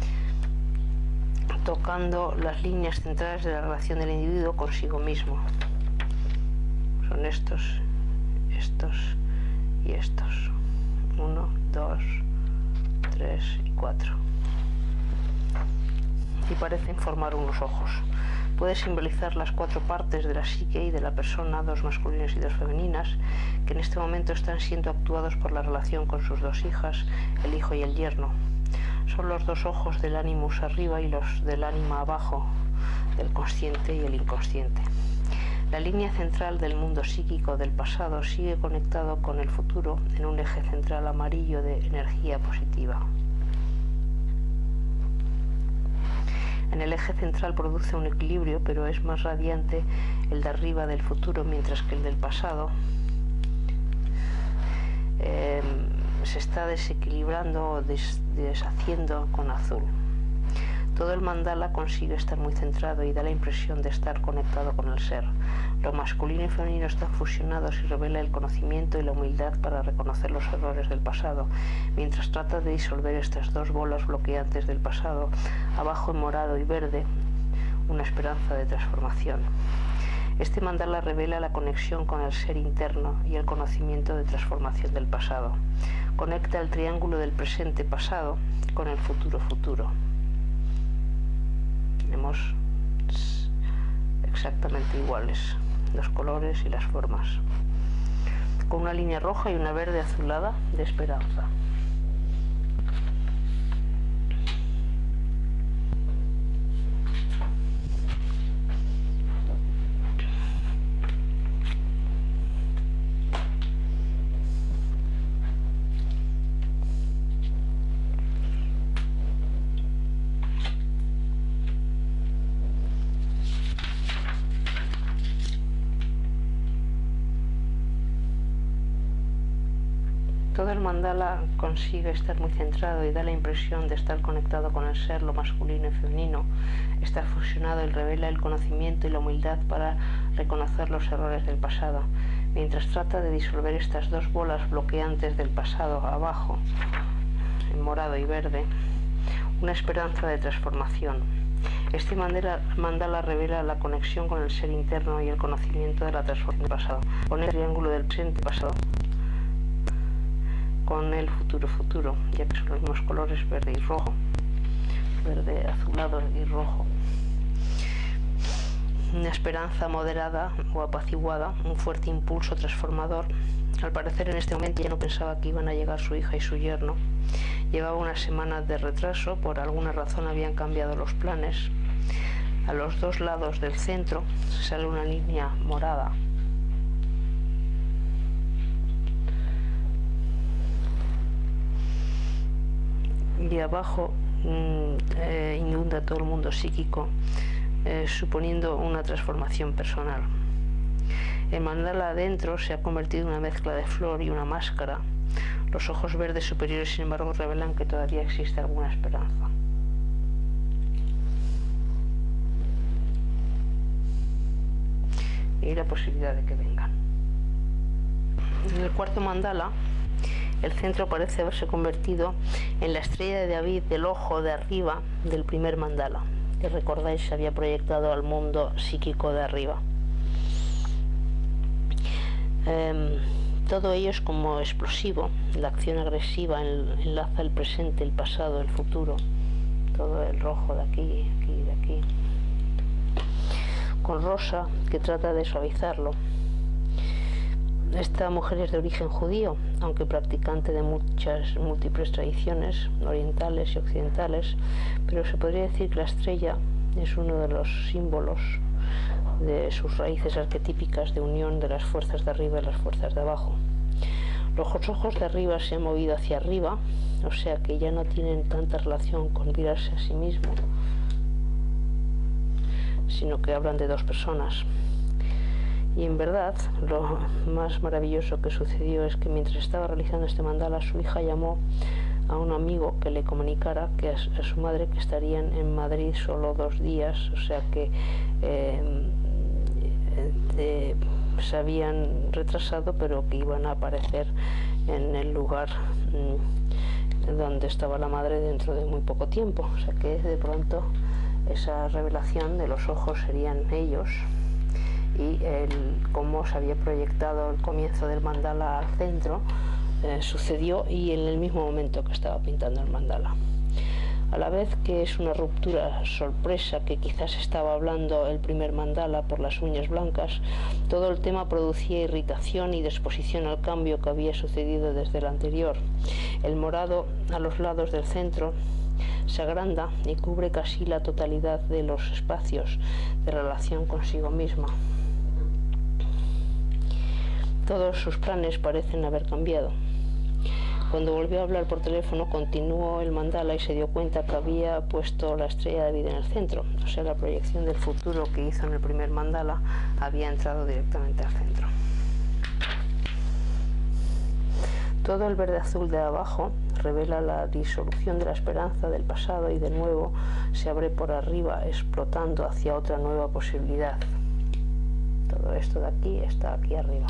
tocando las líneas centrales de la relación del individuo consigo mismo. Son estos, estos y estos. Uno, dos, tres y cuatro. Y parecen formar unos ojos. Puede simbolizar las cuatro partes de la psique y de la persona, dos masculinas y dos femeninas, que en este momento están siendo actuados por la relación con sus dos hijas, el hijo y el yerno. Son los dos ojos del ánimus arriba y los del ánima abajo, del consciente y el inconsciente. La línea central del mundo psíquico del pasado sigue conectado con el futuro en un eje central amarillo de energía positiva. En el eje central produce un equilibrio, pero es más radiante el de arriba del futuro, mientras que el del pasado eh, se está desequilibrando o des deshaciendo con azul. Todo el mandala consigue estar muy centrado y da la impresión de estar conectado con el ser. Lo masculino y femenino están fusionados y revela el conocimiento y la humildad para reconocer los errores del pasado, mientras trata de disolver estas dos bolas bloqueantes del pasado, abajo en morado y verde, una esperanza de transformación. Este mandala revela la conexión con el ser interno y el conocimiento de transformación del pasado. Conecta el triángulo del presente pasado con el futuro futuro. Tenemos exactamente iguales los colores y las formas, con una línea roja y una verde azulada de esperanza. Todo el mandala consigue estar muy centrado y da la impresión de estar conectado con el ser, lo masculino y femenino. Está fusionado y revela el conocimiento y la humildad para reconocer los errores del pasado, mientras trata de disolver estas dos bolas bloqueantes del pasado abajo, en morado y verde, una esperanza de transformación. Este mandala, mandala revela la conexión con el ser interno y el conocimiento de la transformación del pasado. Pone el triángulo del presente pasado con el futuro futuro, ya que son los mismos colores verde y rojo, verde azulado y rojo. Una esperanza moderada o apaciguada, un fuerte impulso transformador. Al parecer en este momento ya no pensaba que iban a llegar su hija y su yerno. Llevaba unas semanas de retraso, por alguna razón habían cambiado los planes. A los dos lados del centro sale una línea morada. Y abajo mmm, eh, inunda todo el mundo psíquico, eh, suponiendo una transformación personal. El mandala adentro se ha convertido en una mezcla de flor y una máscara. Los ojos verdes superiores, sin embargo, revelan que todavía existe alguna esperanza. Y la posibilidad de que vengan. En el cuarto mandala, el centro parece haberse convertido en la estrella de David del ojo de arriba del primer mandala, que recordáis se había proyectado al mundo psíquico de arriba. Eh, todo ello es como explosivo. La acción agresiva enlaza el presente, el pasado, el futuro. Todo el rojo de aquí, aquí, de aquí. Con rosa, que trata de suavizarlo. Esta mujer es de origen judío, aunque practicante de muchas múltiples tradiciones orientales y occidentales, pero se podría decir que la estrella es uno de los símbolos de sus raíces arquetípicas de unión de las fuerzas de arriba y las fuerzas de abajo. Los ojos de arriba se han movido hacia arriba, o sea que ya no tienen tanta relación con mirarse a sí mismo, sino que hablan de dos personas. Y en verdad, lo más maravilloso que sucedió es que mientras estaba realizando este mandala, su hija llamó a un amigo que le comunicara que a su madre que estarían en Madrid solo dos días, o sea que eh, eh, se habían retrasado, pero que iban a aparecer en el lugar mm, donde estaba la madre dentro de muy poco tiempo. O sea que de pronto esa revelación de los ojos serían ellos, y el cómo se había proyectado el comienzo del mandala al centro eh, sucedió, y en el mismo momento que estaba pintando el mandala. A la vez que es una ruptura sorpresa que quizás estaba hablando el primer mandala por las uñas blancas, todo el tema producía irritación y disposición al cambio que había sucedido desde el anterior. El morado a los lados del centro se agranda y cubre casi la totalidad de los espacios de relación consigo misma. Todos sus planes parecen haber cambiado. Cuando volvió a hablar por teléfono, continuó el mandala y se dio cuenta que había puesto la estrella de David en el centro. O sea, la proyección del futuro que hizo en el primer mandala había entrado directamente al centro. Todo el verde azul de abajo revela la disolución de la esperanza del pasado, y de nuevo se abre por arriba, explotando hacia otra nueva posibilidad. Todo esto de aquí está aquí arriba.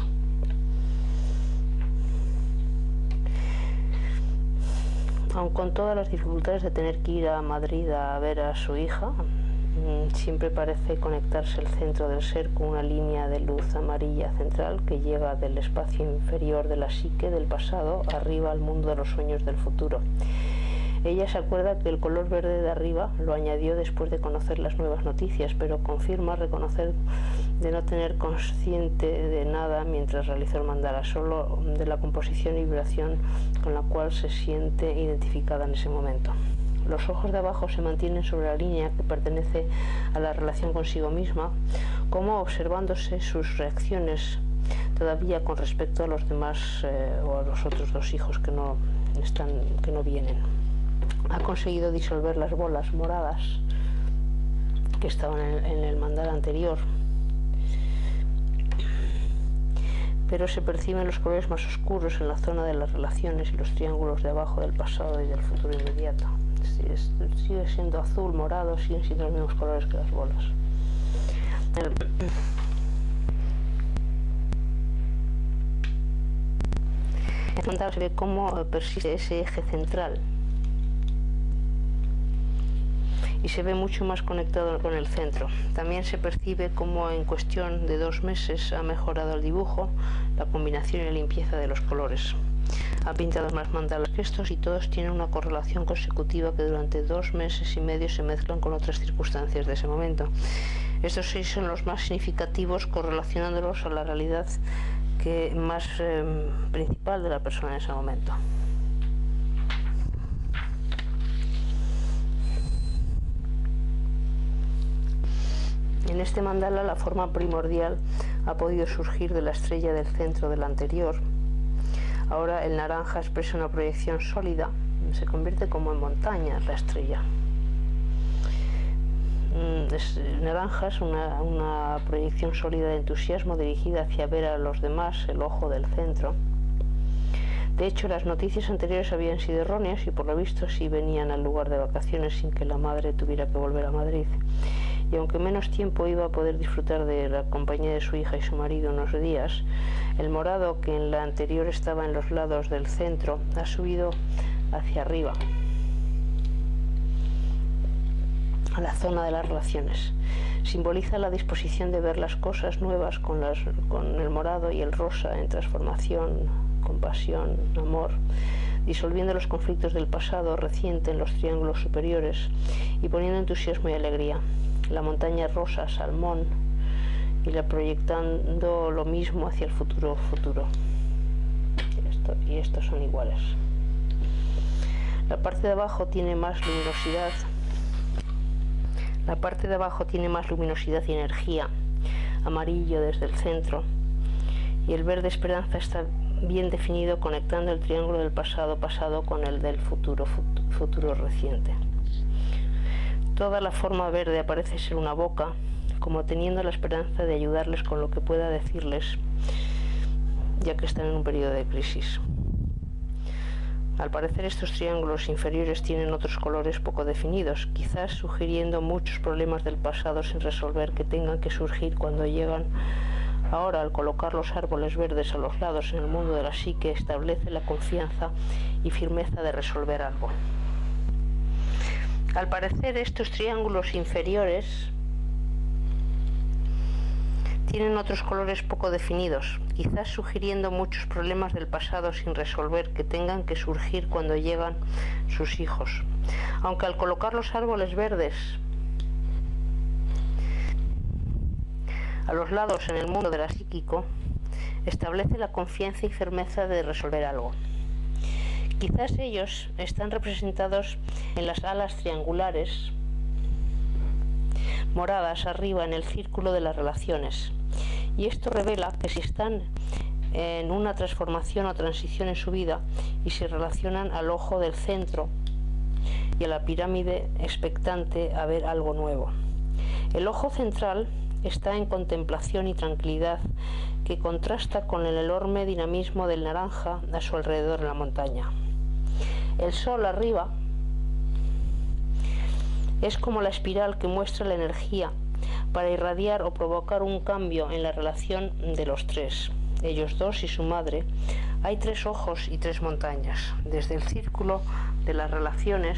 Aun con todas las dificultades de tener que ir a Madrid a ver a su hija, siempre parece conectarse el centro del ser con una línea de luz amarilla central que llega del espacio inferior de la psique del pasado arriba al mundo de los sueños del futuro. Ella se acuerda que el color verde de arriba lo añadió después de conocer las nuevas noticias, pero confirma reconocer de no tener consciente de nada mientras realizó el mandala, solo de la composición y vibración con la cual se siente identificada en ese momento. Los ojos de abajo se mantienen sobre la línea que pertenece a la relación consigo misma, como observándose sus reacciones todavía con respecto a los demás eh, o a los otros dos hijos que no están, que no vienen. Ha conseguido disolver las bolas moradas que estaban en, en el mandala anterior, pero se perciben los colores más oscuros en la zona de las relaciones y los triángulos de abajo del pasado y del futuro inmediato. Sigue, sigue siendo azul, morado, siguen siendo los mismos colores que las bolas. El, el mandala se ve cómo persiste ese eje central y se ve mucho más conectado con el centro. También se percibe como en cuestión de dos meses ha mejorado el dibujo, la combinación y la limpieza de los colores. Ha pintado más mandalas que estos, y todos tienen una correlación consecutiva que durante dos meses y medio se mezclan con otras circunstancias de ese momento. Estos seis son los más significativos, correlacionándolos a la realidad que más eh, principal de la persona en ese momento. En este mandala la forma primordial ha podido surgir de la estrella del centro del anterior. Ahora el naranja expresa una proyección sólida, se convierte como en montaña la estrella. Es, naranja es una, una proyección sólida de entusiasmo dirigida hacia ver a los demás, el ojo del centro. De hecho, las noticias anteriores habían sido erróneas y por lo visto sí venían al lugar de vacaciones sin que la madre tuviera que volver a Madrid. Y aunque menos tiempo iba a poder disfrutar de la compañía de su hija y su marido unos días, el morado que en la anterior estaba en los lados del centro ha subido hacia arriba, a la zona de las relaciones. Simboliza la disposición de ver las cosas nuevas con, las, con el morado y el rosa en transformación, compasión, amor, disolviendo los conflictos del pasado reciente en los triángulos superiores y poniendo entusiasmo y alegría. La montaña rosa, salmón, y la proyectando lo mismo hacia el futuro futuro. Y, esto, y estos son iguales. La parte de abajo tiene más luminosidad. La parte de abajo tiene más luminosidad y energía, amarillo desde el centro, y el verde esperanza está bien definido, conectando el triángulo del pasado pasado con el del futuro futuro reciente. Toda la forma verde aparece ser una boca, como teniendo la esperanza de ayudarles con lo que pueda decirles, ya que están en un periodo de crisis. Al parecer estos triángulos inferiores tienen otros colores poco definidos, quizás sugiriendo muchos problemas del pasado sin resolver que tengan que surgir cuando llegan. Ahora, al colocar los árboles verdes a los lados en el mundo de la psique, establece la confianza y firmeza de resolver algo. Al parecer estos triángulos inferiores tienen otros colores poco definidos, quizás sugiriendo muchos problemas del pasado sin resolver que tengan que surgir cuando llegan sus hijos. Aunque al colocar los árboles verdes a los lados en el mundo de la psíquico, establece la confianza y firmeza de resolver algo. Quizás ellos están representados en las alas triangulares moradas arriba en el círculo de las relaciones, y esto revela que si están en una transformación o transición en su vida y se relacionan al ojo del centro y a la pirámide expectante a ver algo nuevo. El ojo central está en contemplación y tranquilidad, que contrasta con el enorme dinamismo del naranja a su alrededor en la montaña. El sol arriba es como la espiral que muestra la energía para irradiar o provocar un cambio en la relación de los tres, ellos dos y su madre. Hay tres ojos y tres montañas. Desde el círculo de las relaciones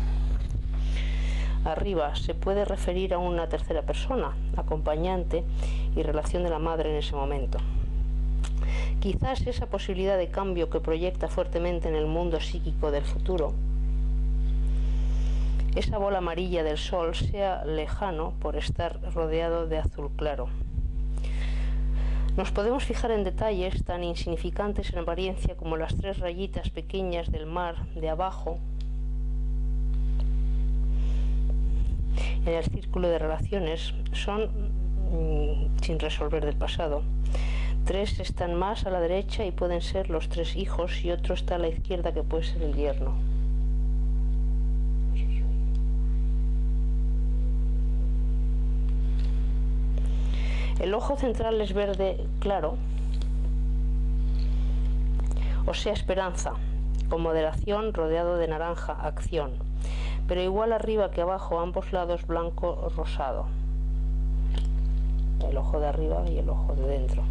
arriba se puede referir a una tercera persona, acompañante y relación de la madre en ese momento. Quizás esa posibilidad de cambio que proyecta fuertemente en el mundo psíquico del futuro, esa bola amarilla del sol, sea lejano por estar rodeado de azul claro. Nos podemos fijar en detalles tan insignificantes en apariencia como las tres rayitas pequeñas del mar de abajo en el círculo de relaciones. Son mmm, sin resolver del pasado. Tres están más a la derecha y pueden ser los tres hijos, y otro está a la izquierda que puede ser el yerno. El ojo central es verde claro, o sea, esperanza, con moderación, rodeado de naranja, acción, pero igual arriba que abajo, ambos lados blanco rosado, el ojo de arriba y el ojo de dentro.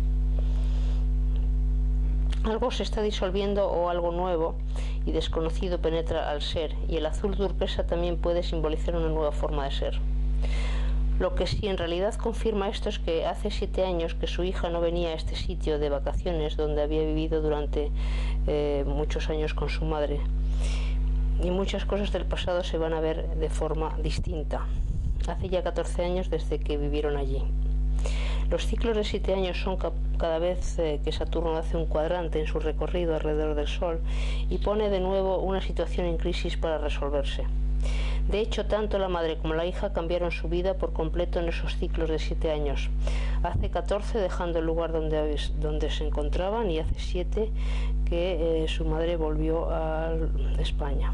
Algo se está disolviendo o algo nuevo y desconocido penetra al ser, y el azul turquesa también puede simbolizar una nueva forma de ser. Lo que sí en realidad confirma esto es que hace siete años que su hija no venía a este sitio de vacaciones donde había vivido durante eh, muchos años con su madre, y muchas cosas del pasado se van a ver de forma distinta. Hace ya catorce años desde que vivieron allí. Los ciclos de siete años son ca cada vez eh, que Saturno hace un cuadrante en su recorrido alrededor del Sol y pone de nuevo una situación en crisis para resolverse. De hecho, tanto la madre como la hija cambiaron su vida por completo en esos ciclos de siete años. Hace catorce dejando el lugar donde, donde se encontraban, y hace siete que eh, su madre volvió a España.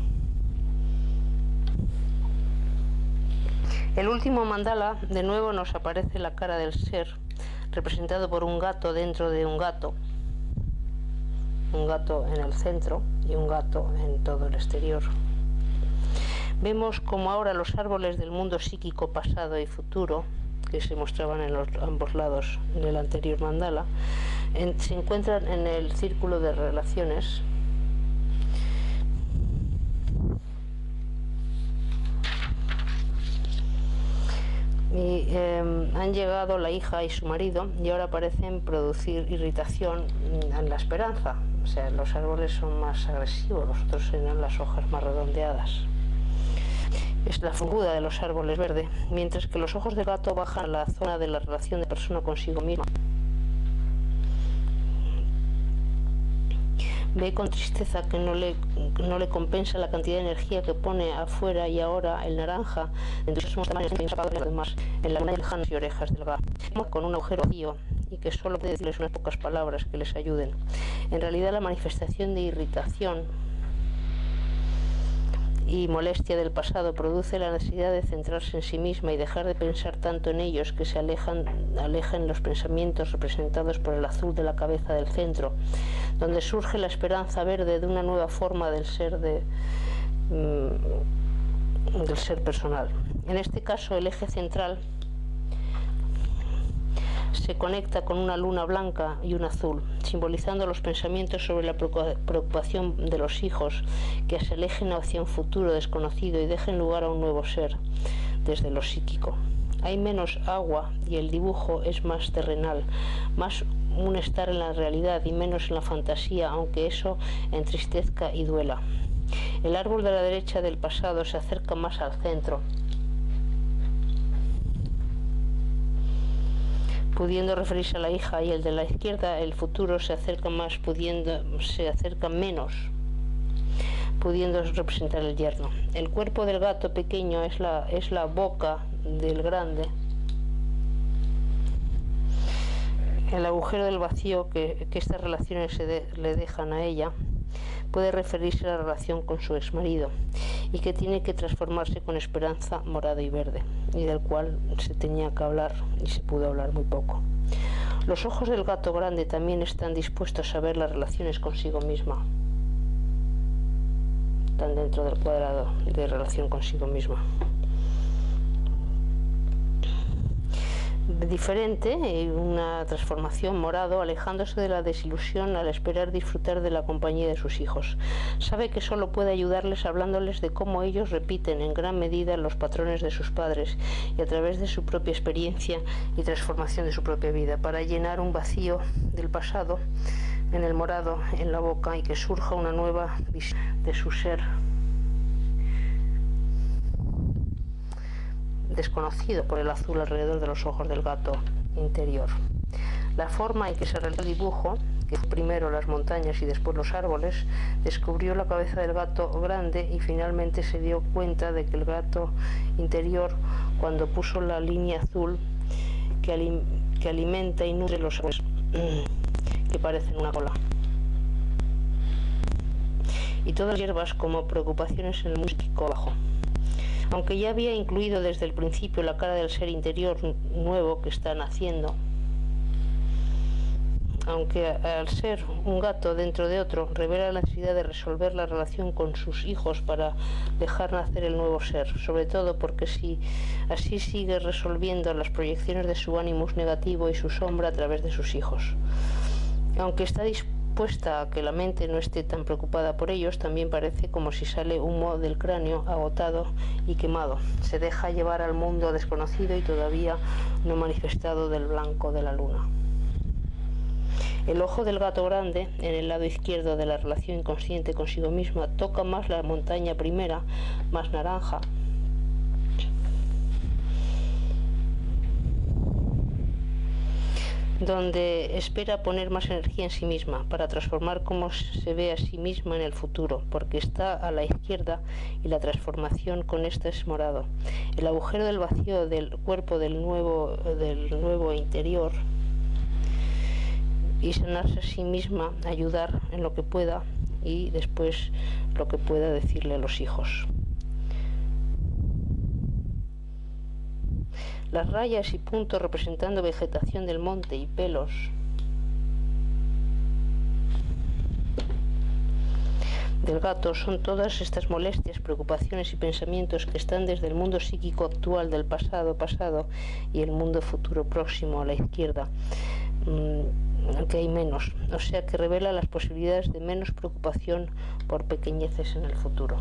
El último mandala, de nuevo nos aparece la cara del ser, representado por un gato dentro de un gato, un gato en el centro y un gato en todo el exterior. Vemos como ahora los árboles del mundo psíquico pasado y futuro, que se mostraban en los ambos lados en el anterior mandala, en, se encuentran en el círculo de relaciones. Y eh, han llegado la hija y su marido, y ahora parecen producir irritación en la esperanza. O sea, los árboles son más agresivos, los otros serán las hojas más redondeadas. Es la funguda de los árboles verde, mientras que los ojos del gato bajan a la zona de la relación de persona consigo misma. Ve con tristeza que no le, no le compensa la cantidad de energía que pone afuera, y ahora el naranja, entusiasmo además en la luna de manos y orejas del gato, con un agujero vacío, y que solo puede decirles unas pocas palabras que les ayuden. En realidad, la manifestación de irritación y molestia del pasado produce la necesidad de centrarse en sí misma y dejar de pensar tanto en ellos, que se alejan, alejan los pensamientos representados por el azul de la cabeza del centro, donde surge la esperanza verde de una nueva forma del ser de, mm, del ser personal. En este caso, el eje central se conecta con una luna blanca y un azul, simbolizando los pensamientos sobre la preocupación de los hijos, que se alejen hacia un futuro desconocido y dejen lugar a un nuevo ser desde lo psíquico. Hay menos agua y el dibujo es más terrenal, más un estar en la realidad y menos en la fantasía, aunque eso entristezca y duela. El árbol de la derecha del pasado se acerca más al centro, pudiendo referirse a la hija, y el de la izquierda, el futuro, se acerca más, pudiendo, se acerca menos, pudiendo representar el yerno. El cuerpo del gato pequeño es la, es la boca del grande. El agujero del vacío que, que estas relaciones se de, le dejan a ella puede referirse a la relación con su exmarido, y que tiene que transformarse con esperanza morado y verde, y del cual se tenía que hablar y se pudo hablar muy poco. Los ojos del gato grande también están dispuestos a ver las relaciones consigo misma, están dentro del cuadrado de relación consigo misma. Diferente, una transformación morado, alejándose de la desilusión al esperar disfrutar de la compañía de sus hijos. Sabe que solo puede ayudarles hablándoles de cómo ellos repiten en gran medida los patrones de sus padres, y a través de su propia experiencia y transformación de su propia vida, para llenar un vacío del pasado en el morado en la boca, y que surja una nueva visión de su ser desconocido por el azul alrededor de los ojos del gato interior. La forma en que se realizó el dibujo, que fue primero las montañas y después los árboles, descubrió la cabeza del gato grande, y finalmente se dio cuenta de que el gato interior, cuando puso la línea azul que, alim que alimenta y nutre los árboles, que parecen una cola, y todas las hierbas como preocupaciones en el músico abajo. Aunque ya había incluido desde el principio la cara del ser interior nuevo que está naciendo, aunque al ser un gato dentro de otro, revela la necesidad de resolver la relación con sus hijos para dejar nacer el nuevo ser, sobre todo porque si así sigue resolviendo las proyecciones de su ánimos negativo y su sombra a través de sus hijos. Aunque está dispuesta a que la mente no esté tan preocupada por ellos, también parece como si sale humo del cráneo agotado y quemado. Se deja llevar al mundo desconocido y todavía no manifestado del blanco de la luna. El ojo del gato grande, en el lado izquierdo de la relación inconsciente consigo misma, toca más la montaña primera, más naranja, donde espera poner más energía en sí misma para transformar cómo se ve a sí misma en el futuro, porque está a la izquierda y la transformación con esta es morado. El agujero del vacío del cuerpo del nuevo, del nuevo interior, y sanarse a sí misma, ayudar en lo que pueda y después lo que pueda decirle a los hijos. Las rayas y puntos representando vegetación del monte y pelos del gato son todas estas molestias, preocupaciones y pensamientos que están desde el mundo psíquico actual del pasado pasado y el mundo futuro próximo a la izquierda, mmm, que hay menos, o sea que revela las posibilidades de menos preocupación por pequeñeces en el futuro.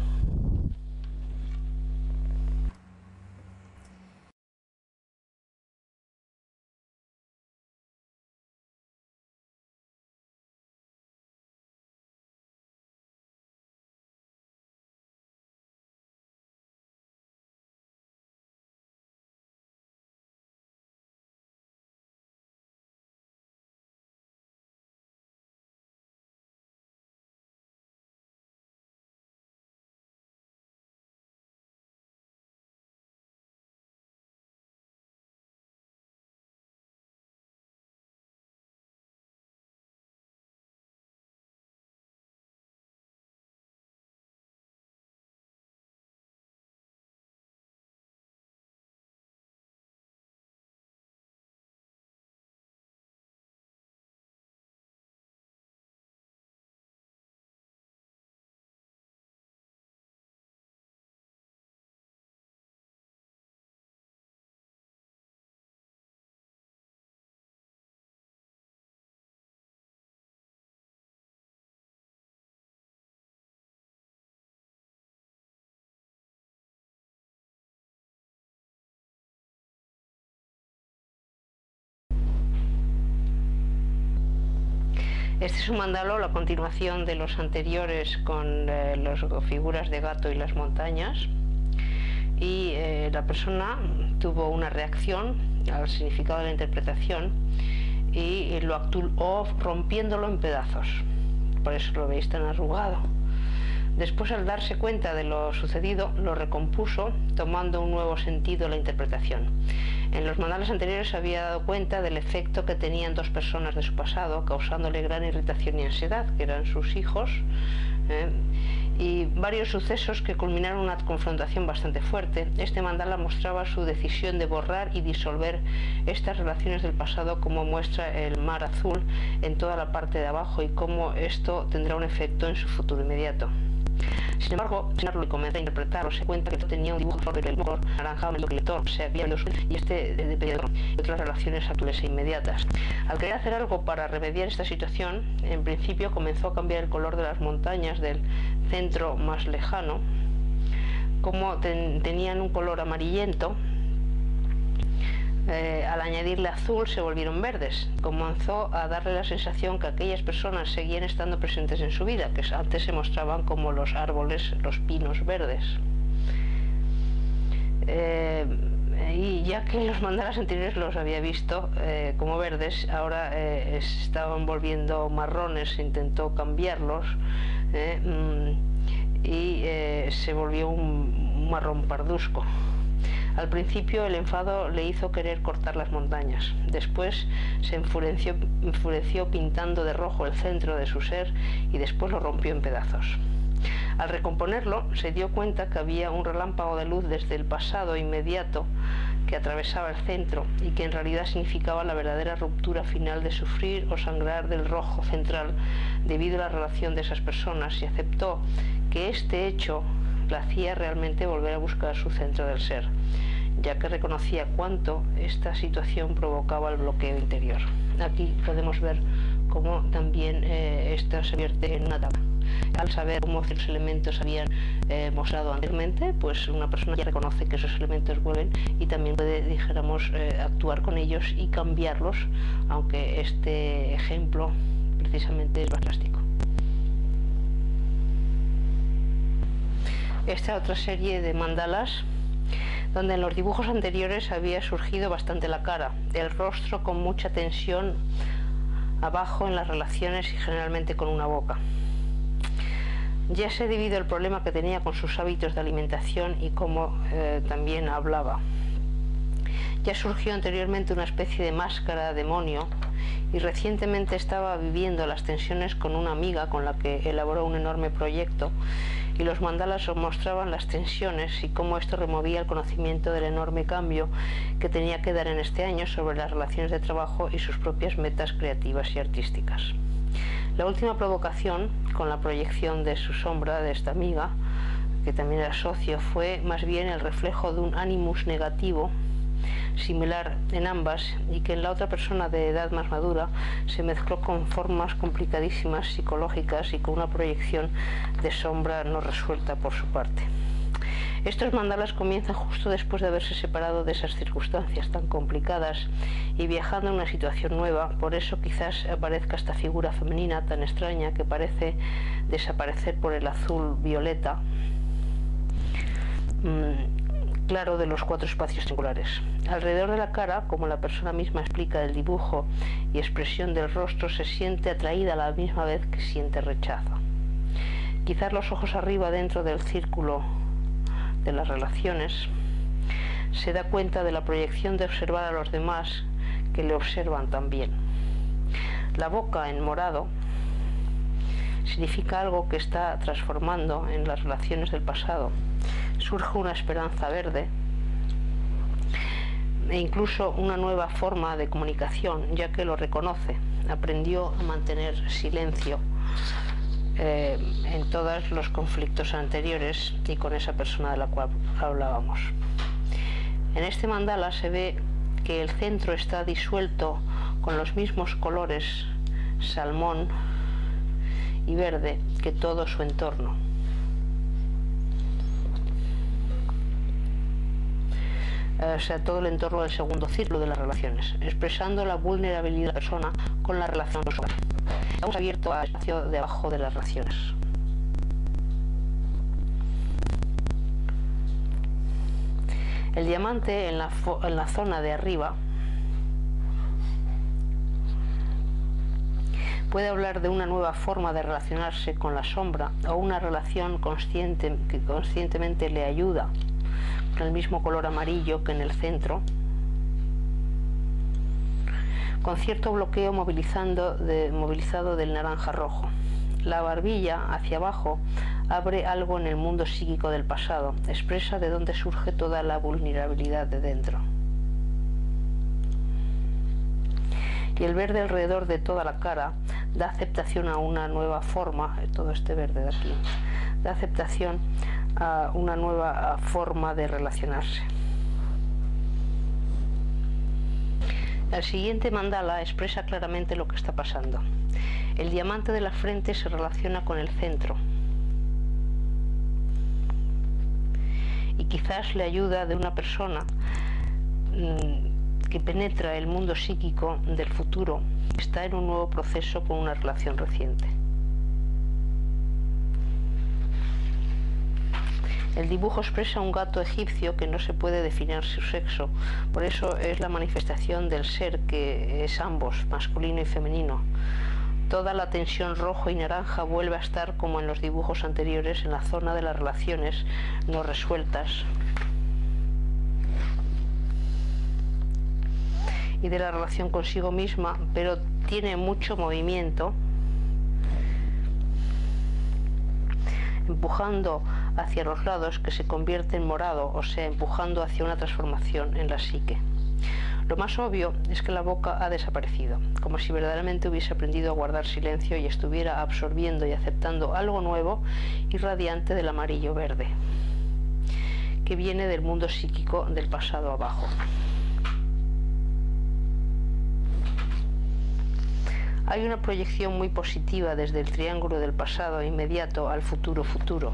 Este es un mandalo, la continuación de los anteriores con eh, las figuras de gato y las montañas, y eh, la persona tuvo una reacción al significado de la interpretación y lo actuó rompiéndolo en pedazos, por eso lo veis tan arrugado. Después, al darse cuenta de lo sucedido, lo recompuso tomando un nuevo sentido la interpretación. En los mandalas anteriores se había dado cuenta del efecto que tenían dos personas de su pasado, causándole gran irritación y ansiedad, que eran sus hijos, ¿eh? y varios sucesos que culminaron en una confrontación bastante fuerte. Este mandala mostraba su decisión de borrar y disolver estas relaciones del pasado, como muestra el mar azul en toda la parte de abajo y cómo esto tendrá un efecto en su futuro inmediato. Sin embargo, sin comenzar a interpretarlo, se cuenta que tenía un dibujo del color anaranjado en el lector, se había los y este de Pedro y otras relaciones actuales e inmediatas. Al querer hacer algo para remediar esta situación, en principio comenzó a cambiar el color de las montañas del centro más lejano, como ten, tenían un color amarillento. Eh, al añadirle azul se volvieron verdes. Comenzó a darle la sensación que aquellas personas seguían estando presentes en su vida, que antes se mostraban como los árboles, los pinos verdes. Eh, y ya que los mandalas anteriores los había visto eh, como verdes, ahora eh, estaban volviendo marrones, se intentó cambiarlos eh, y eh, se volvió un marrón parduzco. Al principio el enfado le hizo querer cortar las montañas. Después se enfureció, enfureció pintando de rojo el centro de su ser y después lo rompió en pedazos. Al recomponerlo, se dio cuenta que había un relámpago de luz desde el pasado inmediato que atravesaba el centro y que en realidad significaba la verdadera ruptura final de sufrir o sangrar del rojo central debido a la relación de esas personas, y aceptó que este hecho la hacía realmente volver a buscar su centro del ser, ya que reconocía cuánto esta situación provocaba el bloqueo interior. Aquí podemos ver cómo también eh, esto se vierte en una tabla. Al saber cómo ciertos elementos habían eh, mostrado anteriormente, pues una persona ya reconoce que esos elementos vuelven y también puede, dijéramos, eh, actuar con ellos y cambiarlos, aunque este ejemplo precisamente es más drástico. Esta otra serie de mandalas donde en los dibujos anteriores había surgido bastante la cara, el rostro con mucha tensión abajo en las relaciones y generalmente con una boca. Ya sé debido al problema que tenía con sus hábitos de alimentación y cómo eh, también hablaba. Ya surgió anteriormente una especie de máscara demonio y recientemente estaba viviendo las tensiones con una amiga con la que elaboró un enorme proyecto, y los mandalas mostraban las tensiones y cómo esto removía el conocimiento del enorme cambio que tenía que dar en este año sobre las relaciones de trabajo y sus propias metas creativas y artísticas. La última provocación con la proyección de su sombra de esta amiga, que también era socio, fue más bien el reflejo de un animus negativo similar en ambas, y que en la otra persona de edad más madura se mezcló con formas complicadísimas psicológicas y con una proyección de sombra no resuelta por su parte. Estos mandalas comienzan justo después de haberse separado de esas circunstancias tan complicadas y viajando a una situación nueva. Por eso quizás aparezca esta figura femenina tan extraña que parece desaparecer por el azul violeta mmm, claro de los cuatro espacios singulares. Alrededor de la cara, como la persona misma explica del dibujo y expresión del rostro, se siente atraída a la misma vez que siente rechazo. Quizás los ojos arriba dentro del círculo de las relaciones, se da cuenta de la proyección de observar a los demás que le observan también. La boca en morado significa algo que está transformando en las relaciones del pasado. Surge una esperanza verde e incluso una nueva forma de comunicación, ya que lo reconoce. Aprendió a mantener silencio eh, en todos los conflictos anteriores y con esa persona de la cual hablábamos. En este mandala se ve que el centro está disuelto con los mismos colores salmón y verde que todo su entorno. O sea, todo el entorno del segundo círculo de las relaciones, expresando la vulnerabilidad de la persona con la relación social. Estamos abiertos al espacio de abajo de las relaciones. El diamante en la, en la zona de arriba puede hablar de una nueva forma de relacionarse con la sombra o una relación consciente que conscientemente le ayuda, con el mismo color amarillo que en el centro, con cierto bloqueo movilizando de, movilizado del naranja rojo. La barbilla hacia abajo abre algo en el mundo psíquico del pasado, expresa de dónde surge toda la vulnerabilidad de dentro. Y el verde alrededor de toda la cara da aceptación a una nueva forma, todo este verde de aquí, da aceptación a una nueva forma de relacionarse. El siguiente mandala expresa claramente lo que está pasando. El diamante de la frente se relaciona con el centro y quizás le ayuda de una persona que penetra el mundo psíquico del futuro, está en un nuevo proceso con una relación reciente. El dibujo expresa un gato egipcio que no se puede definir su sexo, por eso es la manifestación del ser que es ambos, masculino y femenino. Toda la tensión rojo y naranja vuelve a estar como en los dibujos anteriores en la zona de las relaciones no resueltas y de la relación consigo misma, pero tiene mucho movimiento, empujando hacia los lados que se convierte en morado, o sea, empujando hacia una transformación en la psique. Lo más obvio es que la boca ha desaparecido, como si verdaderamente hubiese aprendido a guardar silencio y estuviera absorbiendo y aceptando algo nuevo y radiante del amarillo verde, que viene del mundo psíquico del pasado abajo. Hay una proyección muy positiva desde el triángulo del pasado inmediato al futuro futuro.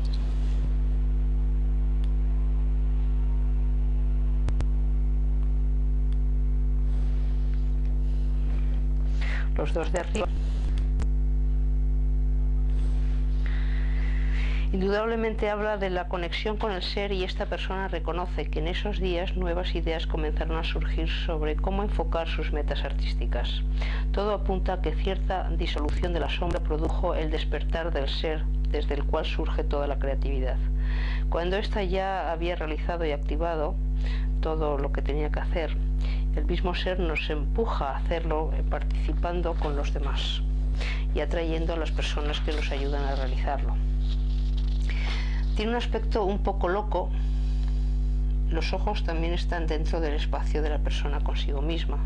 Los dos de arriba. Indudablemente habla de la conexión con el ser, y esta persona reconoce que en esos días nuevas ideas comenzaron a surgir sobre cómo enfocar sus metas artísticas. Todo apunta a que cierta disolución de la sombra produjo el despertar del ser, desde el cual surge toda la creatividad. Cuando ésta ya había realizado y activado todo lo que tenía que hacer, el mismo ser nos empuja a hacerlo participando con los demás y atrayendo a las personas que nos ayudan a realizarlo. Tiene un aspecto un poco loco. Los ojos también están dentro del espacio de la persona consigo misma.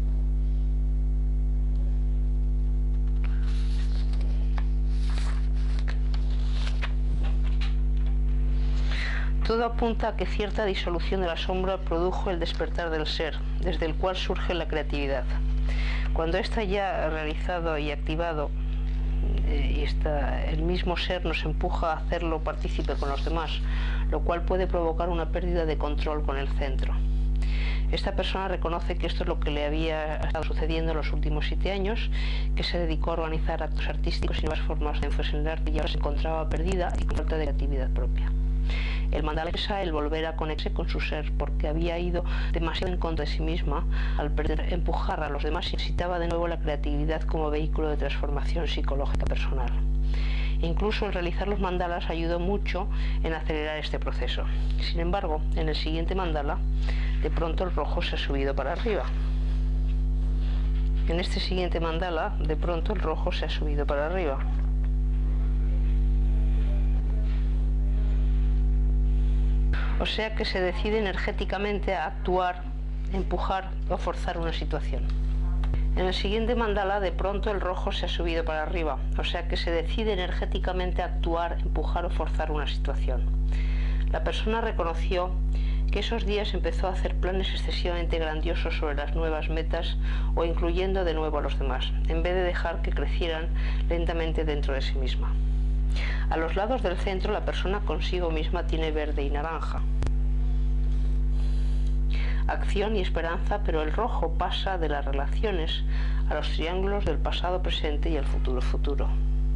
Todo apunta a que cierta disolución de la sombra produjo el despertar del ser, desde el cual surge la creatividad. Cuando está ya realizado y activado, y está, el mismo ser nos empuja a hacerlo partícipe con los demás, lo cual puede provocar una pérdida de control con el centro. Esta persona reconoce que esto es lo que le había estado sucediendo en los últimos siete años, que se dedicó a organizar actos artísticos y nuevas formas de enfocarse en el arte, y ahora se encontraba perdida y con falta de creatividad propia. El mandala es el volver a conectarse con su ser, porque había ido demasiado en contra de sí misma. Al perder empujar a los demás, necesitaba de nuevo la creatividad como vehículo de transformación psicológica personal. Incluso el realizar los mandalas ayudó mucho en acelerar este proceso. Sin embargo, en el siguiente mandala, de pronto el rojo se ha subido para arriba. En este siguiente mandala, de pronto el rojo se ha subido para arriba. O sea que se decide energéticamente a actuar, empujar o forzar una situación. En el siguiente mandala, de pronto el rojo se ha subido para arriba, o sea que se decide energéticamente a actuar, empujar o forzar una situación. La persona reconoció que esos días empezó a hacer planes excesivamente grandiosos sobre las nuevas metas o incluyendo de nuevo a los demás, en vez de dejar que crecieran lentamente dentro de sí misma. A los lados del centro, la persona consigo misma tiene verde y naranja, acción y esperanza, pero el rojo pasa de las relaciones a los triángulos del pasado, presente y el futuro futuro.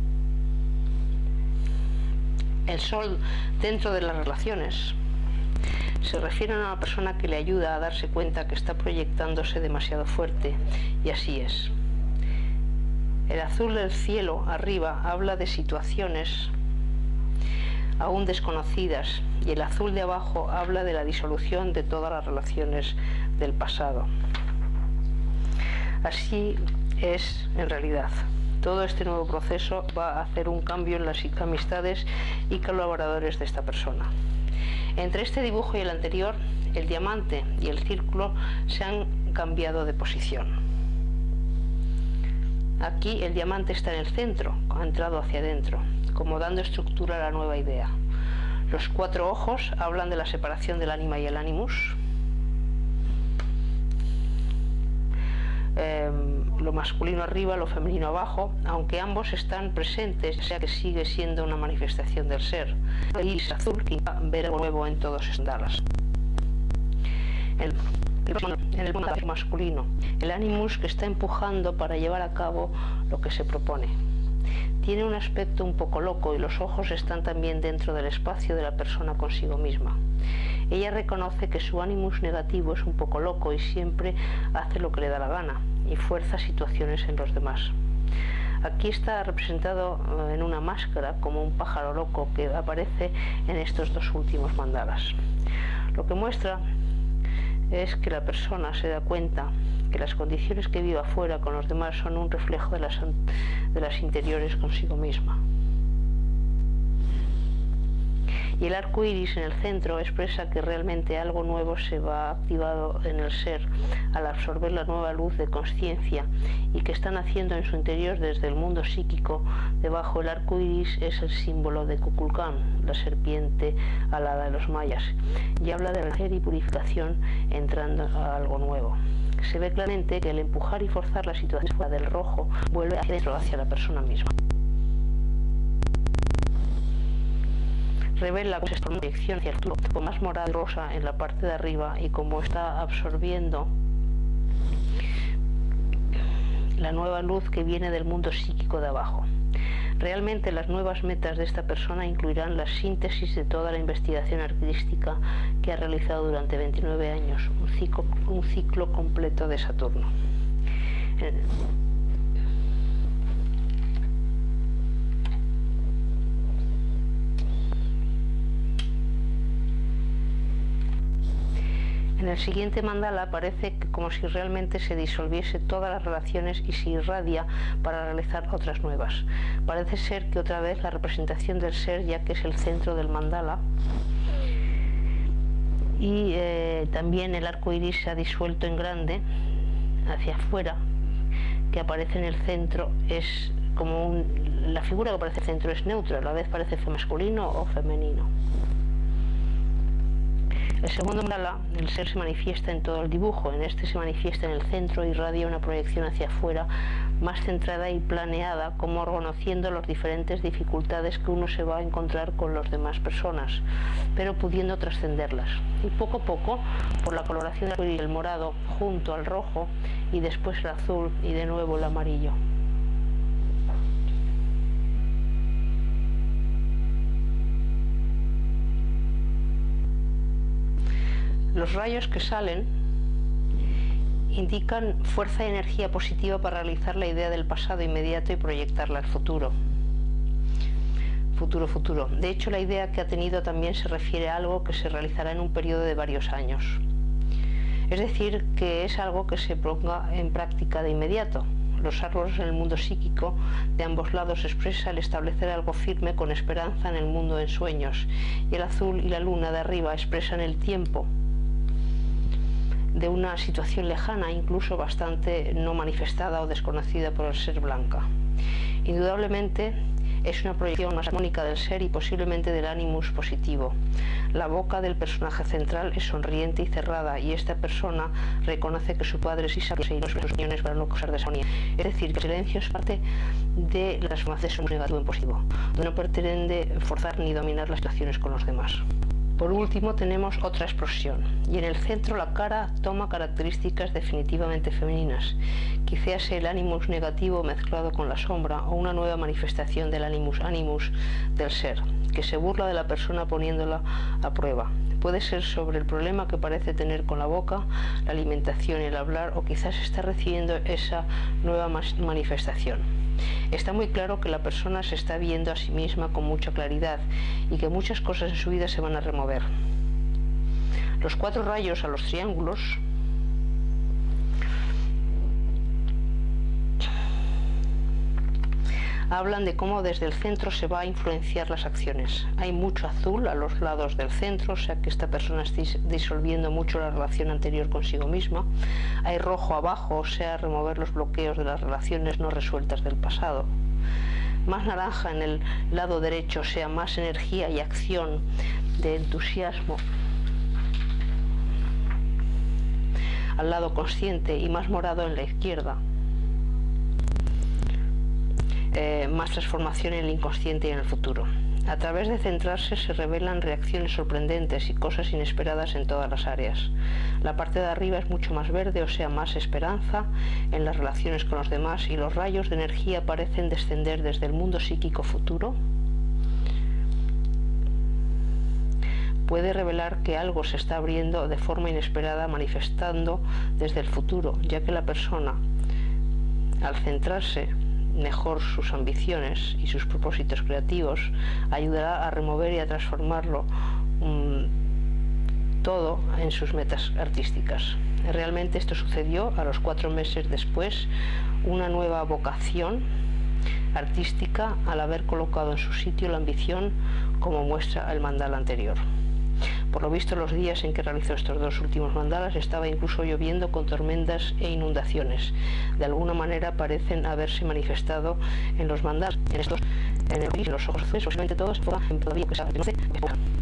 El sol dentro de las relaciones se refiere a una persona que le ayuda a darse cuenta que está proyectándose demasiado fuerte, y así es. El azul del cielo arriba habla de situaciones aún desconocidas, y el azul de abajo habla de la disolución de todas las relaciones del pasado. Así es en realidad. Todo este nuevo proceso va a hacer un cambio en las amistades y colaboradores de esta persona. Entre este dibujo y el anterior, el diamante y el círculo se han cambiado de posición. Aquí el diamante está en el centro, ha entrado hacia adentro, como dando estructura a la nueva idea. Los cuatro ojos hablan de la separación del ánima y el animus. Eh, lo masculino arriba, lo femenino abajo, aunque ambos están presentes, o sea que sigue siendo una manifestación del ser. El iris azul que va a ver algo nuevo en todos esos mandalas. El En el mandala masculino, el animus que está empujando para llevar a cabo lo que se propone. Tiene un aspecto un poco loco, y los ojos están también dentro del espacio de la persona consigo misma. Ella reconoce que su animus negativo es un poco loco y siempre hace lo que le da la gana y fuerza situaciones en los demás. Aquí está representado en una máscara como un pájaro loco que aparece en estos dos últimos mandalas. Lo que muestra es que la persona se da cuenta que las condiciones que vive afuera con los demás son un reflejo de las, de las interiores consigo misma. Y el arco iris en el centro expresa que realmente algo nuevo se va activado en el ser al absorber la nueva luz de conciencia, y que están haciendo en su interior desde el mundo psíquico. Debajo el arco iris es el símbolo de Kukulcán, la serpiente alada de los mayas, y habla de renacer y purificación entrando a algo nuevo. Se ve claramente que el empujar y forzar la situación fuera del rojo vuelve hacia dentro, hacia la persona misma. Revela cómo está en dirección hacia el futuro, con más morada y rosa en la parte de arriba, y cómo está absorbiendo la nueva luz que viene del mundo psíquico de abajo. Realmente las nuevas metas de esta persona incluirán la síntesis de toda la investigación artística que ha realizado durante veintinueve años, un ciclo, un ciclo completo de Saturno. En el siguiente mandala parece como si realmente se disolviese todas las relaciones y se irradia para realizar otras nuevas. Parece ser que otra vez la representación del ser, ya que es el centro del mandala, y eh, también el arco iris se ha disuelto en grande hacia afuera, que aparece en el centro, es como un, la figura que aparece en el centro es neutra, a la vez parece masculino o femenino. El segundo mandala, el ser se manifiesta en todo el dibujo. En este se manifiesta en el centro y irradia una proyección hacia afuera más centrada y planeada, como reconociendo las diferentes dificultades que uno se va a encontrar con las demás personas, pero pudiendo trascenderlas. Y poco a poco, por la coloración del morado junto al rojo, y después el azul y de nuevo el amarillo. Los rayos que salen indican fuerza y energía positiva para realizar la idea del pasado inmediato y proyectarla al futuro. Futuro, futuro. De hecho, la idea que ha tenido también se refiere a algo que se realizará en un periodo de varios años. Es decir, que es algo que se ponga en práctica de inmediato. Los árboles en el mundo psíquico de ambos lados expresa el establecer algo firme con esperanza en el mundo de sueños, y el azul y la luna de arriba expresan el tiempo de una situación lejana, incluso bastante no manifestada o desconocida por el ser blanca. Indudablemente es una proyección más armónica del ser y posiblemente del animus positivo. La boca del personaje central es sonriente y cerrada, y esta persona reconoce que su padre sí sabe seguir sus opiniones para no causar desarmonía. Es decir, que el silencio es parte de la transformación de negativo en positivo, donde no pretende forzar ni dominar las situaciones con los demás. Por último tenemos otra explosión, y en el centro la cara toma características definitivamente femeninas. Quizás el animus negativo mezclado con la sombra, o una nueva manifestación del animus animus del ser, que se burla de la persona poniéndola a prueba. Puede ser sobre el problema que parece tener con la boca, la alimentación y el hablar, o quizás está recibiendo esa nueva manifestación. Está muy claro que la persona se está viendo a sí misma con mucha claridad y que muchas cosas en su vida se van a remover. Los cuatro rayos a los triángulos hablan de cómo desde el centro se va a influenciar las acciones. Hay mucho azul a los lados del centro, o sea que esta persona está disolviendo mucho la relación anterior consigo misma. Hay rojo abajo, o sea, remover los bloqueos de las relaciones no resueltas del pasado. Más naranja en el lado derecho, o sea, más energía y acción de entusiasmo al lado consciente, y más morado en la izquierda. Eh, más transformación en el inconsciente y en el futuro. A través de centrarse se revelan reacciones sorprendentes y cosas inesperadas en todas las áreas. La parte de arriba es mucho más verde, o sea, más esperanza en las relaciones con los demás, y los rayos de energía parecen descender desde el mundo psíquico futuro. Puede revelar que algo se está abriendo de forma inesperada, manifestando desde el futuro, ya que la persona, al centrarse mejor sus ambiciones y sus propósitos creativos, ayudará a remover y a transformarlo um, todo en sus metas artísticas. Realmente esto sucedió a los cuatro meses después, una nueva vocación artística al haber colocado en su sitio la ambición, como muestra el mandala anterior. Por lo visto, los días en que realizó estos dos últimos mandalas estaba incluso lloviendo con tormentas e inundaciones. De alguna manera parecen haberse manifestado en los mandalas, en estos, en el, en los ojos azules, posiblemente todos en todavía que se conoce.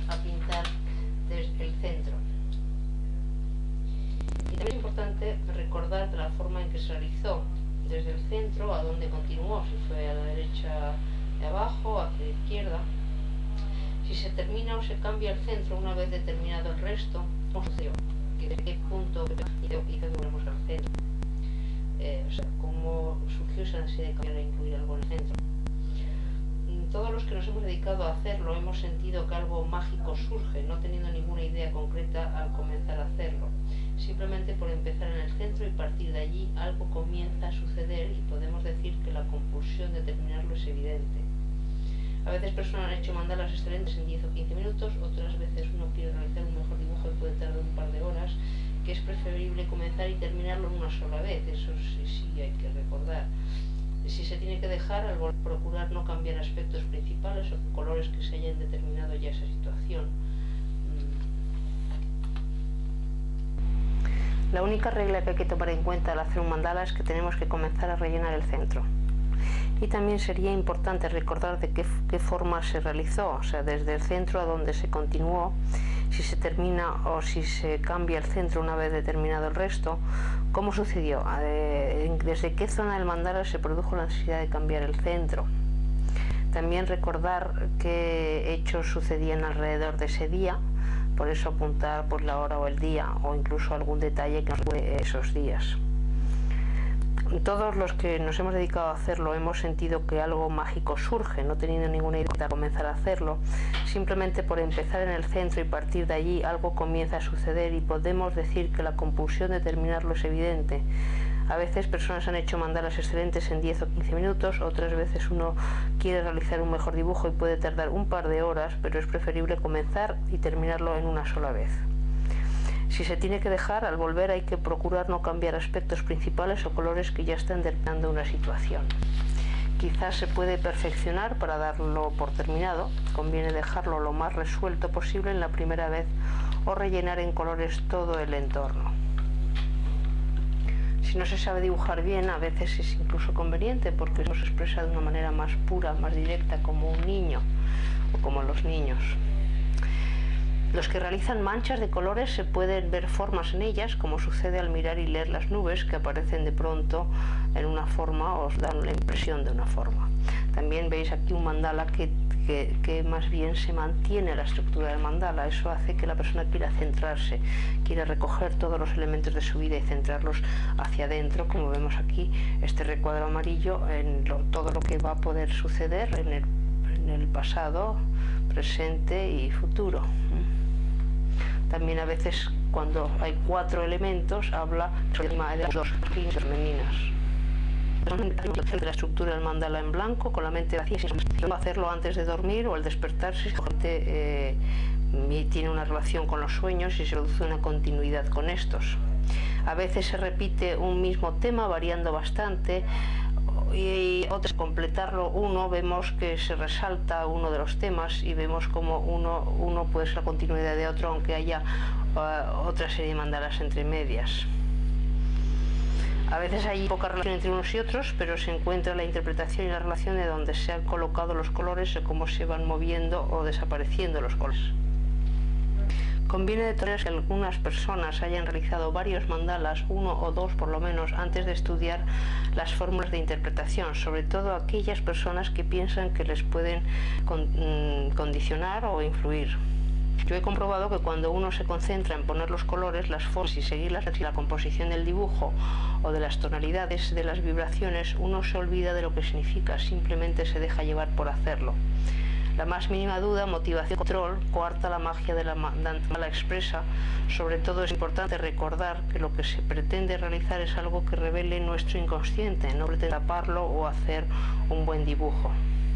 a pintar desde el centro. Y también es importante recordar de la forma en que se realizó, desde el centro a donde continuó, si fue a la derecha de abajo, hacia la izquierda. Si se termina o se cambia el centro una vez determinado el resto, ¿cómo sucedió? ¿De qué punto hizo que volvemos al centro? Eh, o sea, ¿cómo surgió esa necesidad de cambiar e incluir algo en el centro? Todos los que nos hemos dedicado a hacerlo hemos sentido que algo mágico surge, no teniendo ninguna idea concreta al comenzar a hacerlo. Simplemente por empezar en el centro y partir de allí, algo comienza a suceder y podemos decir que la compulsión de terminarlo es evidente. A veces personas han hecho mandalas excelentes en diez o quince minutos, otras veces uno quiere realizar un mejor dibujo y puede tardar un par de horas, que es preferible comenzar y terminarlo en una sola vez, eso sí, sí hay que recordar. Si se tiene que dejar, al procurar no cambiar aspectos principales o colores que se hayan determinado ya esa situación. La única regla que hay que tomar en cuenta al hacer un mandala es que tenemos que comenzar a rellenar el centro. Y también sería importante recordar de qué, qué forma se realizó, o sea, desde el centro a donde se continuó, si se termina o si se cambia el centro una vez determinado el resto, cómo sucedió, eh, desde qué zona del mandala se produjo la necesidad de cambiar el centro. También recordar qué hechos sucedían alrededor de ese día, por eso apuntar por la hora o el día, o incluso algún detalle que nos recuerde esos días. Todos los que nos hemos dedicado a hacerlo hemos sentido que algo mágico surge, no teniendo ninguna idea de comenzar a hacerlo. Simplemente por empezar en el centro y partir de allí algo comienza a suceder y podemos decir que la compulsión de terminarlo es evidente. A veces personas han hecho mandalas excelentes en diez o quince minutos, otras veces uno quiere realizar un mejor dibujo y puede tardar un par de horas, pero es preferible comenzar y terminarlo en una sola vez. Si se tiene que dejar, al volver hay que procurar no cambiar aspectos principales o colores que ya están determinando una situación. Quizás se puede perfeccionar para darlo por terminado, conviene dejarlo lo más resuelto posible en la primera vez o rellenar en colores todo el entorno. Si no se sabe dibujar bien, a veces es incluso conveniente porque se expresa de una manera más pura, más directa, como un niño o como los niños. Los que realizan manchas de colores se pueden ver formas en ellas, como sucede al mirar y leer las nubes que aparecen de pronto en una forma o os dan la impresión de una forma. También veis aquí un mandala que, que, que más bien se mantiene la estructura del mandala. Eso hace que la persona quiera centrarse, quiera recoger todos los elementos de su vida y centrarlos hacia adentro, como vemos aquí, este recuadro amarillo, en lo, todo lo que va a poder suceder en el, en el pasado, presente y futuro. También a veces cuando hay cuatro elementos habla de las dos líneas femeninas. La estructura del mandala en blanco con la mente vacía, sin hacerlo antes de dormir o al despertarse, si la gente eh, tiene una relación con los sueños y se produce una continuidad con estos. A veces se repite un mismo tema variando bastante, y otras completarlo uno vemos que se resalta uno de los temas y vemos como uno, uno puede ser la continuidad de otro aunque haya uh, otra serie de mandalas entre medias. A veces hay poca relación entre unos y otros, pero se encuentra la interpretación y la relación de dónde se han colocado los colores o cómo se van moviendo o desapareciendo los colores. Conviene detener que algunas personas hayan realizado varios mandalas, uno o dos por lo menos, antes de estudiar las fórmulas de interpretación, sobre todo aquellas personas que piensan que les pueden con, mmm, condicionar o influir. Yo he comprobado que cuando uno se concentra en poner los colores, las formas y seguirlas, la composición del dibujo o de las tonalidades de las vibraciones, uno se olvida de lo que significa, simplemente se deja llevar por hacerlo. La más mínima duda, motivación, control, coarta la magia de la mandala expresa. Sobre todo es importante recordar que lo que se pretende realizar es algo que revele nuestro inconsciente, no pretende taparlo o hacer un buen dibujo.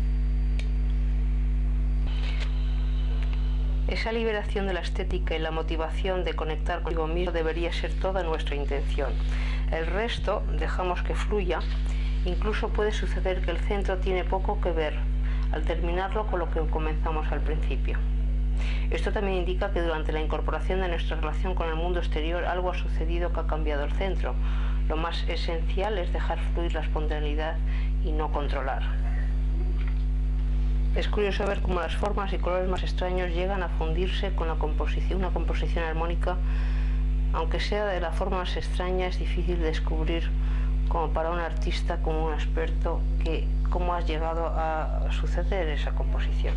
Esa liberación de la estética y la motivación de conectar consigo mismo debería ser toda nuestra intención. El resto dejamos que fluya. Incluso puede suceder que el centro tiene poco que ver al terminarlo con lo que comenzamos al principio. Esto también indica que durante la incorporación de nuestra relación con el mundo exterior algo ha sucedido que ha cambiado el centro. Lo más esencial es dejar fluir la espontaneidad y no controlar. Es curioso ver cómo las formas y colores más extraños llegan a fundirse con la composición, una composición armónica. Aunque sea de la forma más extraña, es difícil descubrir, como para un artista, como un experto, que cómo has llegado a suceder esa composición.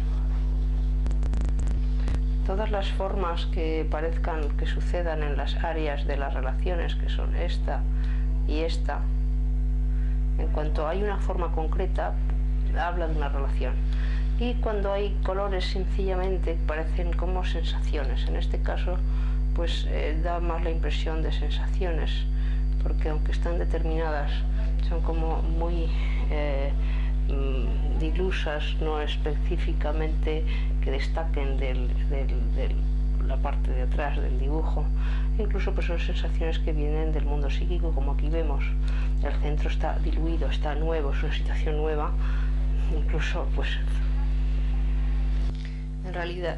Todas las formas que parezcan que sucedan en las áreas de las relaciones, que son esta y esta, en cuanto hay una forma concreta, habla de una relación. Y cuando hay colores, sencillamente parecen como sensaciones. En este caso, pues eh, da más la impresión de sensaciones, porque aunque están determinadas, son como muy eh, dilusas, no específicamente que destaquen del, del, de la parte de atrás del dibujo. Incluso pues son sensaciones que vienen del mundo psíquico, como aquí vemos. El centro está diluido, está nuevo, es una situación nueva. Incluso pues en realidad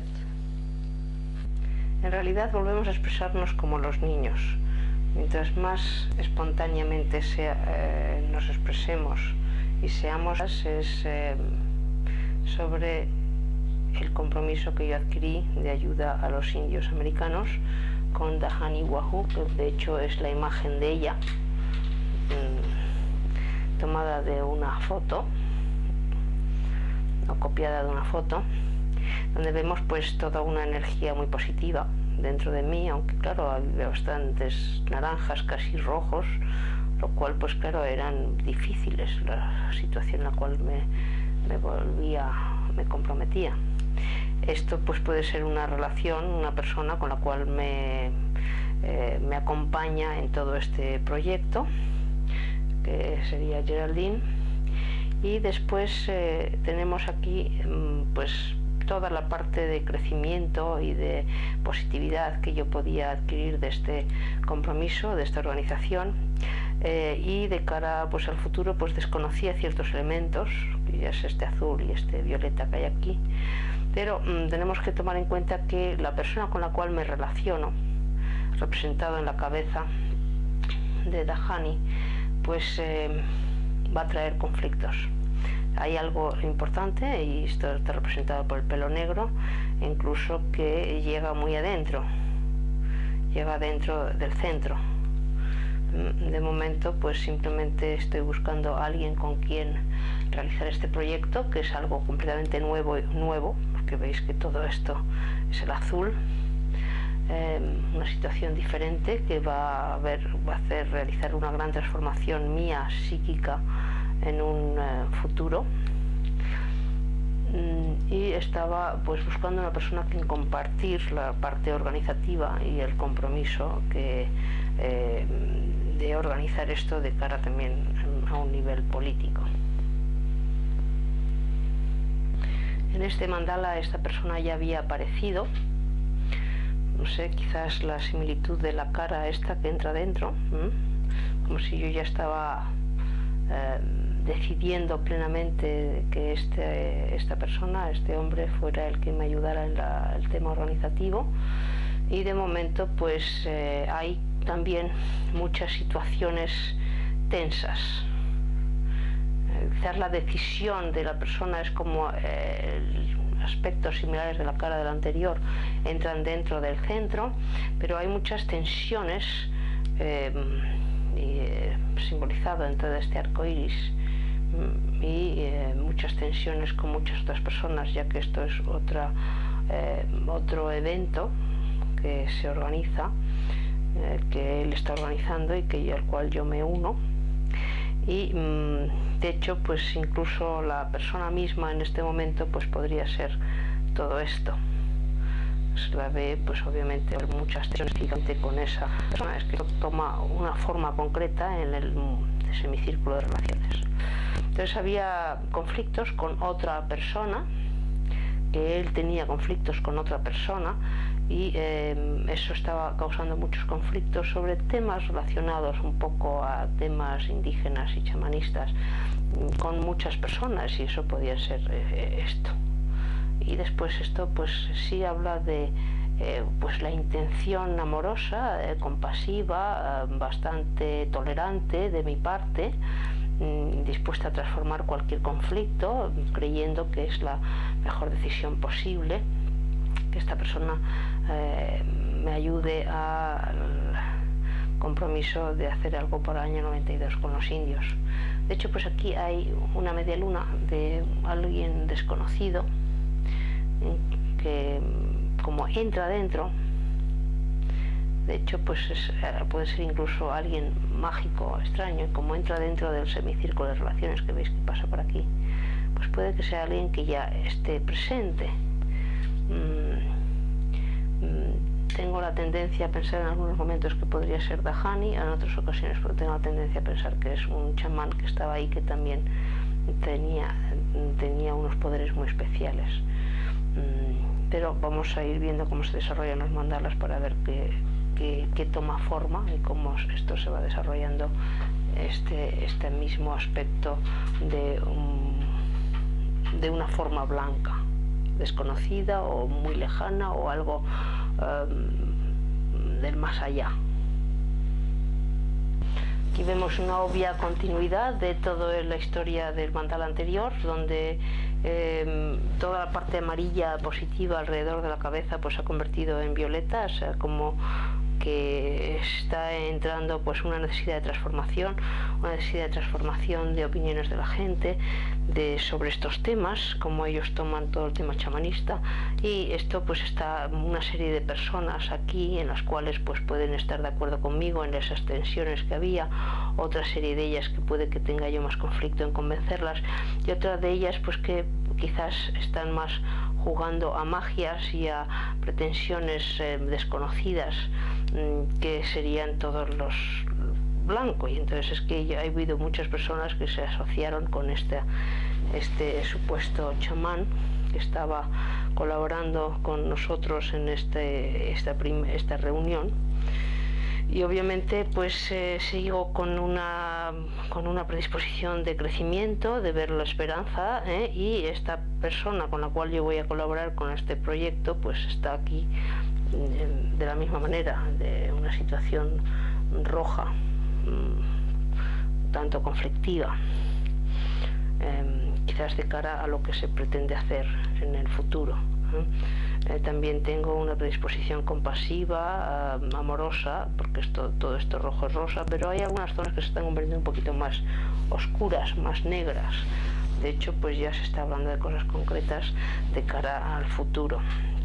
en realidad volvemos a expresarnos como los niños. Mientras más espontáneamente sea, eh, nos expresemos y seamos, es eh, sobre el compromiso que yo adquirí de ayuda a los indios americanos con Dahani Wahoo, que de hecho es la imagen de ella, mmm, tomada de una foto o copiada de una foto, donde vemos pues toda una energía muy positiva dentro de mí, aunque claro, había bastantes naranjas, casi rojos, lo cual pues claro, eran difíciles, la situación en la cual me, me volvía, me comprometía. Esto pues puede ser una relación, una persona con la cual me, eh, me acompaña en todo este proyecto, que sería Geraldine. Y después eh, tenemos aquí pues toda la parte de crecimiento y de positividad que yo podía adquirir de este compromiso, de esta organización, eh, y de cara pues al futuro pues desconocía ciertos elementos, que ya es este azul y este violeta que hay aquí, pero mmm, tenemos que tomar en cuenta que la persona con la cual me relaciono, representado en la cabeza de Dahani, pues eh, va a traer conflictos. Hay algo importante, y esto está representado por el pelo negro, incluso que llega muy adentro, llega dentro del centro. De momento pues simplemente estoy buscando a alguien con quien realizar este proyecto, que es algo completamente nuevo, nuevo porque veis que todo esto es el azul. Eh, una situación diferente que va a, ver, va a hacer realizar una gran transformación mía psíquica en un eh, futuro. Mm, y estaba pues buscando una persona con quien compartir la parte organizativa y el compromiso que, eh, de organizar esto de cara también a un nivel político. En este mandala esta persona ya había aparecido. No sé, quizás la similitud de la cara esta que entra dentro, ¿eh? Como si yo ya estaba eh, decidiendo plenamente que este, esta persona, este hombre, fuera el que me ayudara en la, el tema organizativo. Y de momento pues eh, hay también muchas situaciones tensas. Eh, quizás la decisión de la persona es como eh, el, aspectos similares de la cara del anterior entran dentro del centro, pero hay muchas tensiones eh, y, eh, simbolizado dentro de este arco iris, y eh, muchas tensiones con muchas otras personas, ya que esto es otra, eh, otro evento que se organiza, eh, que él está organizando y que yo, al cual yo me uno. Y de hecho pues incluso la persona misma en este momento pues podría ser todo esto. Se la ve pues obviamente muchas tensiones con esa persona, es que toma una forma concreta en el semicírculo de relaciones. Entonces había conflictos con otra persona, que él tenía conflictos con otra persona, y eh, eso estaba causando muchos conflictos sobre temas relacionados un poco a temas indígenas y chamanistas con muchas personas, y eso podía ser eh, esto. Y después esto pues sí habla de eh, pues la intención amorosa, eh, compasiva, eh, bastante tolerante de mi parte, mmm, dispuesta a transformar cualquier conflicto, creyendo que es la mejor decisión posible, que esta persona eh, me ayude al compromiso de hacer algo para el año noventa y dos con los indios. De hecho, pues aquí hay una media luna de alguien desconocido que, como entra dentro, de hecho pues es, puede ser incluso alguien mágico, extraño, y como entra dentro del semicírculo de relaciones que veis que pasa por aquí, pues puede que sea alguien que ya esté presente. mm, mm, Tengo la tendencia a pensar en algunos momentos que podría ser Dahani, en otras ocasiones tengo la tendencia a pensar que es un chamán que estaba ahí, que también tenía, tenía unos poderes muy especiales. Pero vamos a ir viendo cómo se desarrollan los mandalas para ver qué, qué, qué toma forma y cómo esto se va desarrollando, este, este mismo aspecto de, un, de una forma blanca, desconocida o muy lejana o algo um, del más allá. Aquí vemos una obvia continuidad de toda la historia del mandala anterior, donde eh, toda la parte amarilla positiva alrededor de la cabeza pues se ha convertido en violeta, o sea, como que está entrando pues una necesidad de transformación, una necesidad de transformación de opiniones de la gente de, sobre estos temas, como ellos toman todo el tema chamanista, y esto pues está una serie de personas aquí en las cuales pues pueden estar de acuerdo conmigo en esas tensiones que había, otra serie de ellas que puede que tenga yo más conflicto en convencerlas, y otra de ellas pues que quizás están más jugando a magias y a pretensiones eh, desconocidas, mmm, que serían todos los blancos, y entonces es que ha habido muchas personas que se asociaron con este, este supuesto chamán que estaba colaborando con nosotros en este, esta, esta reunión. Y obviamente pues eh, sigo con una, con una predisposición de crecimiento, de ver la esperanza, ¿eh? Y esta persona con la cual yo voy a colaborar con este proyecto pues está aquí eh, de la misma manera, de una situación roja, mmm, tanto conflictiva, eh, quizás de cara a lo que se pretende hacer en el futuro. Eh, también tengo una predisposición compasiva, uh, amorosa, porque esto, todo esto rojo es rosa, pero hay algunas zonas que se están convirtiendo un poquito más oscuras, más negras. De hecho, pues ya se está hablando de cosas concretas de cara al futuro.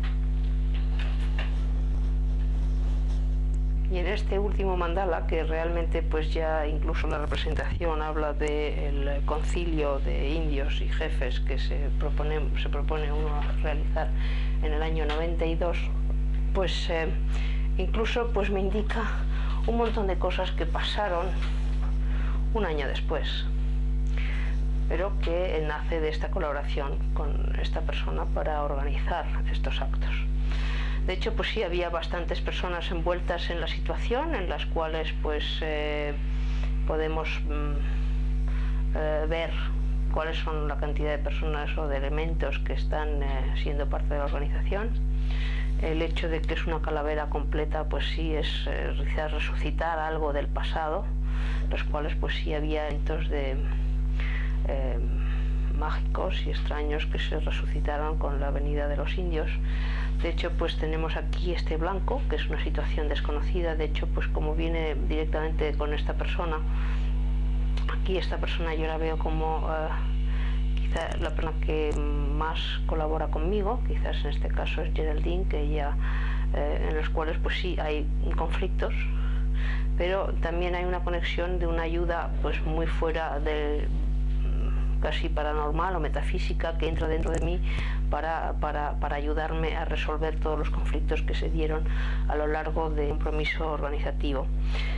Y en este último mandala, que realmente pues ya incluso la representación habla del concilio de indios y jefes que se propone, se propone uno a realizar en el año noventa y dos, pues eh, incluso pues me indica un montón de cosas que pasaron un año después, pero que nace de esta colaboración con esta persona para organizar estos actos. De hecho, pues sí, había bastantes personas envueltas en la situación, en las cuales pues eh, podemos mm, eh, ver cuáles son la cantidad de personas o de elementos que están eh, siendo parte de la organización. El hecho de que es una calavera completa, pues sí, es eh, quizás resucitar algo del pasado, los cuales pues sí había eventos de eh, mágicos y extraños que se resucitaron con la venida de los indios. De hecho, pues tenemos aquí este blanco, que es una situación desconocida. De hecho, pues como viene directamente con esta persona, aquí esta persona yo la veo como uh, quizá la persona que más colabora conmigo, quizás en este caso es Geraldine, que ella, eh, en los cuales pues sí hay conflictos, pero también hay una conexión de una ayuda pues muy fuera del casi paranormal o metafísica que entra dentro de mí para, para, para ayudarme a resolver todos los conflictos que se dieron a lo largo de un compromiso organizativo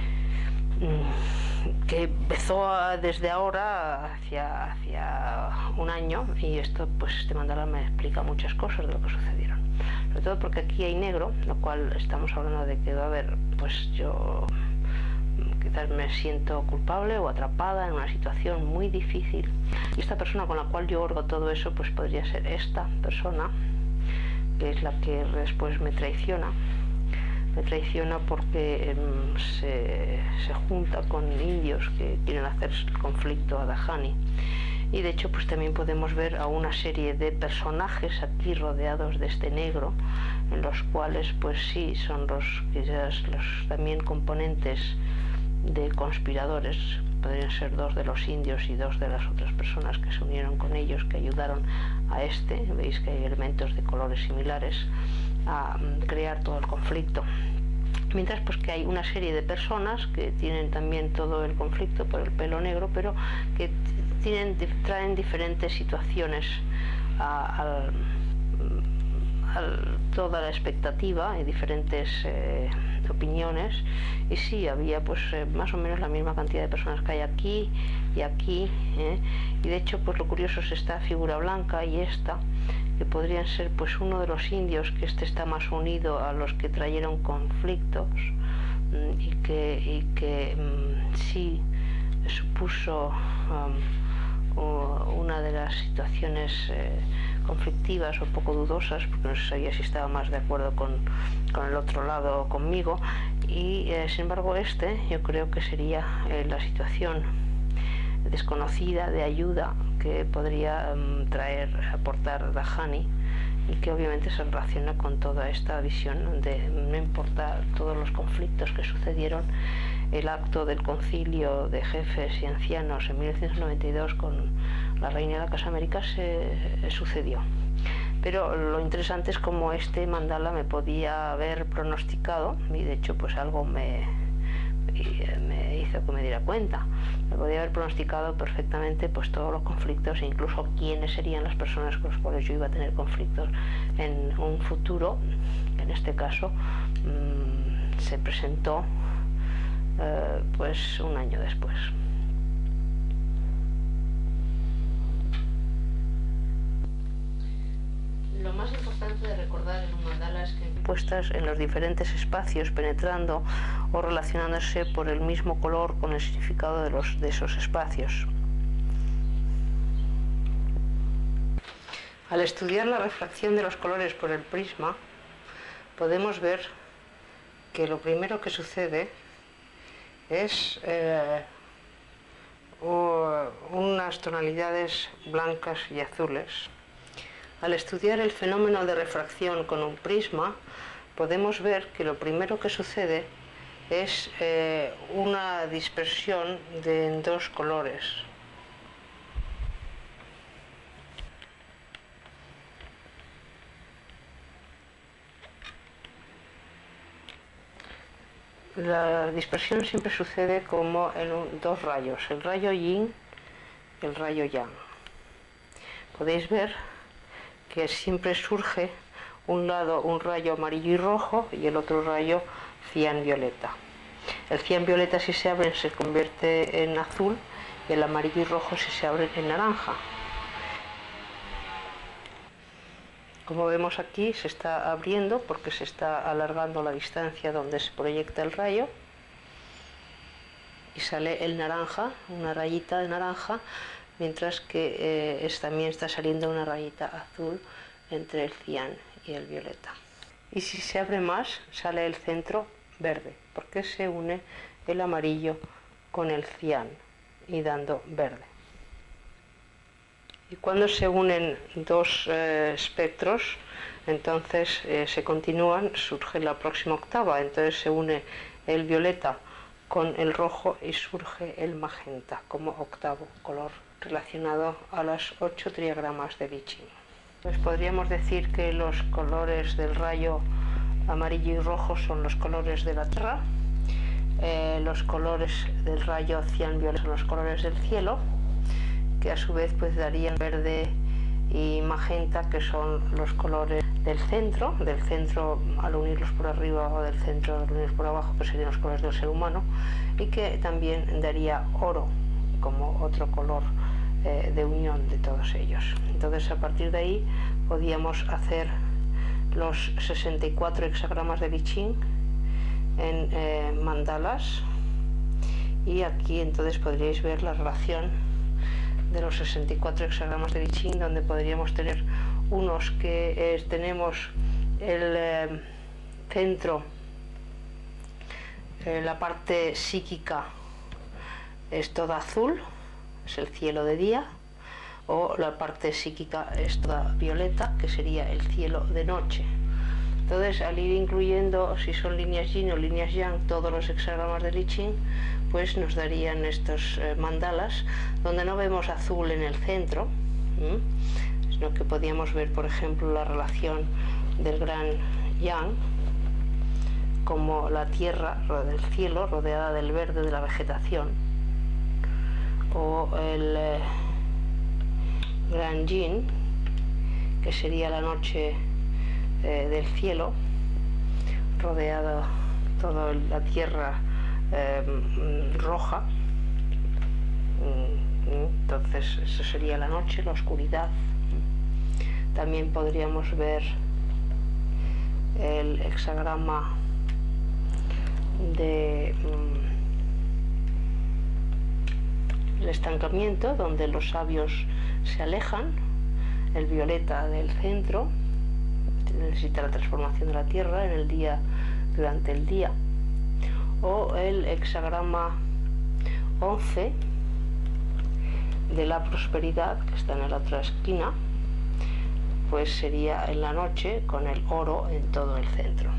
que empezó desde ahora hacia, hacia un año, y esto pues este mandala me explica muchas cosas de lo que sucedieron, sobre todo porque aquí hay negro, lo cual estamos hablando de que va a haber, pues yo quizás me siento culpable o atrapada en una situación muy difícil, y esta persona con la cual yo orgo todo eso pues podría ser esta persona, que es la que después me traiciona, me traiciona porque um, se, se junta con indios que quieren hacer conflicto a Dahani. Y de hecho pues también podemos ver a una serie de personajes aquí rodeados de este negro, en los cuales pues sí son los quizás los también componentes de conspiradores. Podrían ser dos de los indios y dos de las otras personas que se unieron con ellos, que ayudaron a este. Veis que hay elementos de colores similares a crear todo el conflicto. Mientras pues que hay una serie de personas que tienen también todo el conflicto por el pelo negro, pero que tienen, traen diferentes situaciones a, a, a toda la expectativa y diferentes eh, opiniones. Y sí, había pues eh, más o menos la misma cantidad de personas que hay aquí y aquí, ¿eh? Y de hecho pues lo curioso es esta figura blanca y esta, que podrían ser pues uno de los indios, que este está más unido a los que trajeron conflictos y que, y que um, sí supuso um, una de las situaciones eh, conflictivas o poco dudosas, porque no se sabía si estaba más de acuerdo con, con el otro lado o conmigo. Y eh, sin embargo este yo creo que sería eh, la situación desconocida de ayuda que podría um, traer, aportar Dahani, y que obviamente se relaciona con toda esta visión de no importa todos los conflictos que sucedieron. El acto del concilio de jefes y ancianos en mil novecientos noventa y dos con la reina de la Casa América se eh, sucedió. Pero lo interesante es cómo este mandala me podía haber pronosticado, y de hecho pues algo me, me hizo que me diera cuenta. Me podía haber pronosticado perfectamente pues todos los conflictos e incluso quiénes serían las personas con las cuales yo iba a tener conflictos en un futuro. En este caso mmm, se presentó eh, pues un año después. Lo más importante de recordar en un mandala es que puestas en los diferentes espacios, penetrando o relacionándose por el mismo color con el significado de, los, de esos espacios. Al estudiar la refracción de los colores por el prisma, podemos ver que lo primero que sucede es eh, unas tonalidades blancas y azules. Al estudiar el fenómeno de refracción con un prisma, podemos ver que lo primero que sucede es eh, una dispersión de dos colores. La dispersión siempre sucede como en un, dos rayos, el rayo yin y el rayo yang. Podéis ver que siempre surge un lado un rayo amarillo y rojo y el otro rayo cian violeta. El cian violeta, si se abre, se convierte en azul, y el amarillo y rojo, si se abre, en naranja. Como vemos aquí, se está abriendo porque se está alargando la distancia donde se proyecta el rayo, y sale el naranja, una rayita de naranja, mientras que eh, es, también está saliendo una rayita azul entre el cian y el violeta. Y si se abre más, sale el centro verde, porque se une el amarillo con el cian y dando verde. Y cuando se unen dos eh, espectros, entonces eh, se continúan, surge la próxima octava, entonces se une el violeta con el rojo y surge el magenta como octavo color relacionado a las ocho triagramas de Vichy. Pues podríamos decir que los colores del rayo amarillo y rojo son los colores de la tierra, eh, los colores del rayo cian violeta son los colores del cielo, que a su vez pues darían verde y magenta, que son los colores del centro, del centro al unirlos por arriba, o del centro al unirlos por abajo, que serían los colores del ser humano, y que también daría oro como otro color eh, de unión de todos ellos. Entonces a partir de ahí podíamos hacer los sesenta y cuatro hexagramas de Vichy en eh, mandalas, y aquí entonces podríais ver la relación de los sesenta y cuatro hexagramas de Vichy, donde podríamos tener unos que eh, tenemos el eh, centro Eh, la parte psíquica es toda azul, es el cielo de día, o la parte psíquica es toda violeta, que sería el cielo de noche. Entonces, al ir incluyendo, si son líneas yin o líneas yang, todos los hexagramas del I Ching, pues nos darían estos eh, mandalas, donde no vemos azul en el centro, ¿m? sino que podíamos ver, por ejemplo, la relación del gran yang, como la tierra del cielo rodeada del verde de la vegetación, o el eh, gran yin, que sería la noche eh, del cielo, rodeada toda la tierra eh, roja. Entonces eso sería la noche, la oscuridad. También podríamos ver el hexagrama de mm, el estancamiento, donde los sabios se alejan, el violeta del centro, necesita la transformación de la tierra en el día, durante el día, o el hexagrama once de la prosperidad, que está en la otra esquina, pues sería en la noche con el oro en todo el centro.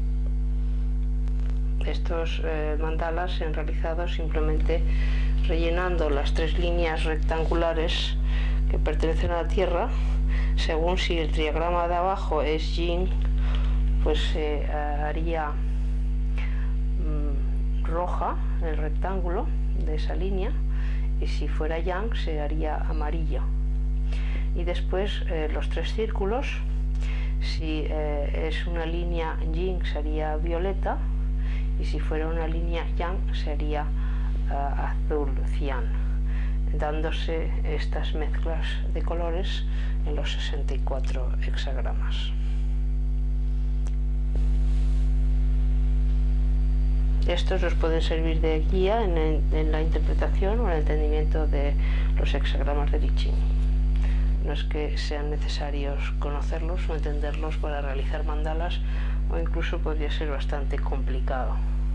Estos eh, mandalas se han realizado simplemente rellenando las tres líneas rectangulares que pertenecen a la tierra, según si el triagrama de abajo es yin, pues se eh, haría mm, roja el rectángulo de esa línea, y si fuera yang se haría amarillo. Y después eh, los tres círculos, si eh, es una línea yin sería violeta, y si fuera una línea yang sería uh, azul cian, dándose estas mezclas de colores en los sesenta y cuatro hexagramas. Estos nos pueden servir de guía en, en la interpretación o en el entendimiento de los hexagramas del I Ching. No es que sean necesarios conocerlos o entenderlos para realizar mandalas, o incluso podría ser bastante complicado.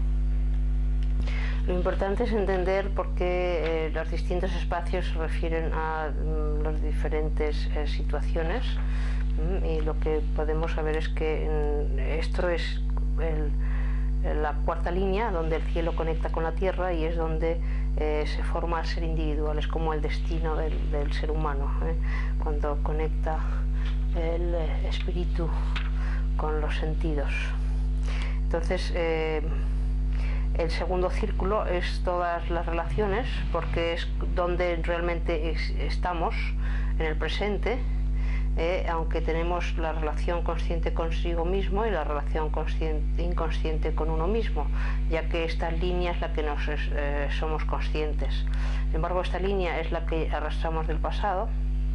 Lo importante es entender por qué eh, los distintos espacios se refieren a mm, las diferentes eh, situaciones, mm, y lo que podemos saber es que mm, esto es el, la cuarta línea donde el cielo conecta con la tierra, y es donde eh, se forma el ser individual, es como el destino del, del ser humano, ¿eh? Cuando conecta el eh, espíritu con los sentidos. Entonces eh, el segundo círculo es todas las relaciones, porque es donde realmente es, estamos en el presente, eh, aunque tenemos la relación consciente consigo mismo y la relación consciente, inconsciente con uno mismo, ya que esta línea es la que nos eh, somos conscientes. Sin embargo, esta línea es la que arrastramos del pasado.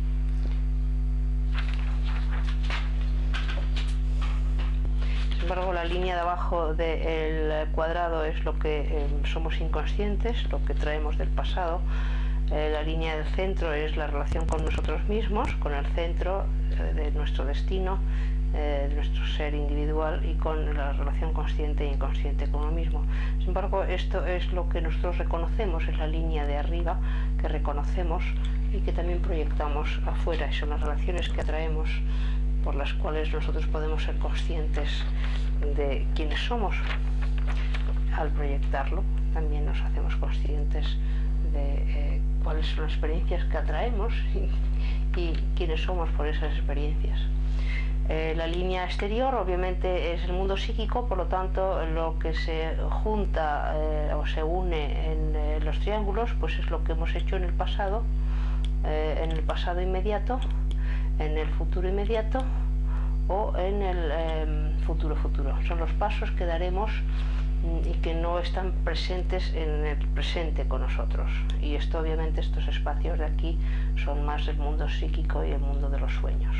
Sin embargo, la línea de abajo del cuadrado es lo que eh, somos inconscientes, lo que traemos del pasado. Eh, la línea del centro es la relación con nosotros mismos, con el centro eh, de nuestro destino, eh, de nuestro ser individual, y con la relación consciente e inconsciente con uno mismo. Sin embargo, esto es lo que nosotros reconocemos, es la línea de arriba que reconocemos y que también proyectamos afuera, y son las relaciones que atraemos, por las cuales nosotros podemos ser conscientes de quiénes somos. Al proyectarlo, también nos hacemos conscientes de eh, cuáles son las experiencias que atraemos y, y quiénes somos por esas experiencias. Eh, la línea exterior obviamente es el mundo psíquico, por lo tanto lo que se junta eh, o se une en eh, los triángulos, pues es lo que hemos hecho en el pasado, eh, en el pasado inmediato, en el futuro inmediato o en el eh, futuro futuro. Son los pasos que daremos y que no están presentes en el presente con nosotros. Y esto, obviamente, estos espacios de aquí son más el mundo psíquico y el mundo de los sueños.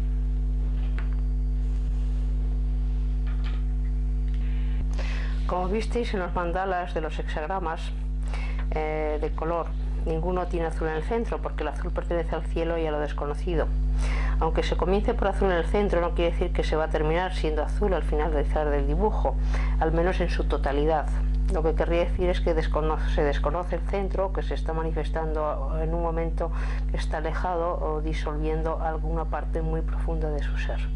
Como visteis en los mandalas de los hexagramas eh, de color, ninguno tiene azul en el centro, porque el azul pertenece al cielo y a lo desconocido. Aunque se comience por azul en el centro, no quiere decir que se va a terminar siendo azul al finalizar del dibujo, al menos en su totalidad. Lo que querría decir es que desconoce, se desconoce el centro, que se está manifestando en un momento que está alejado o disolviendo alguna parte muy profunda de su ser.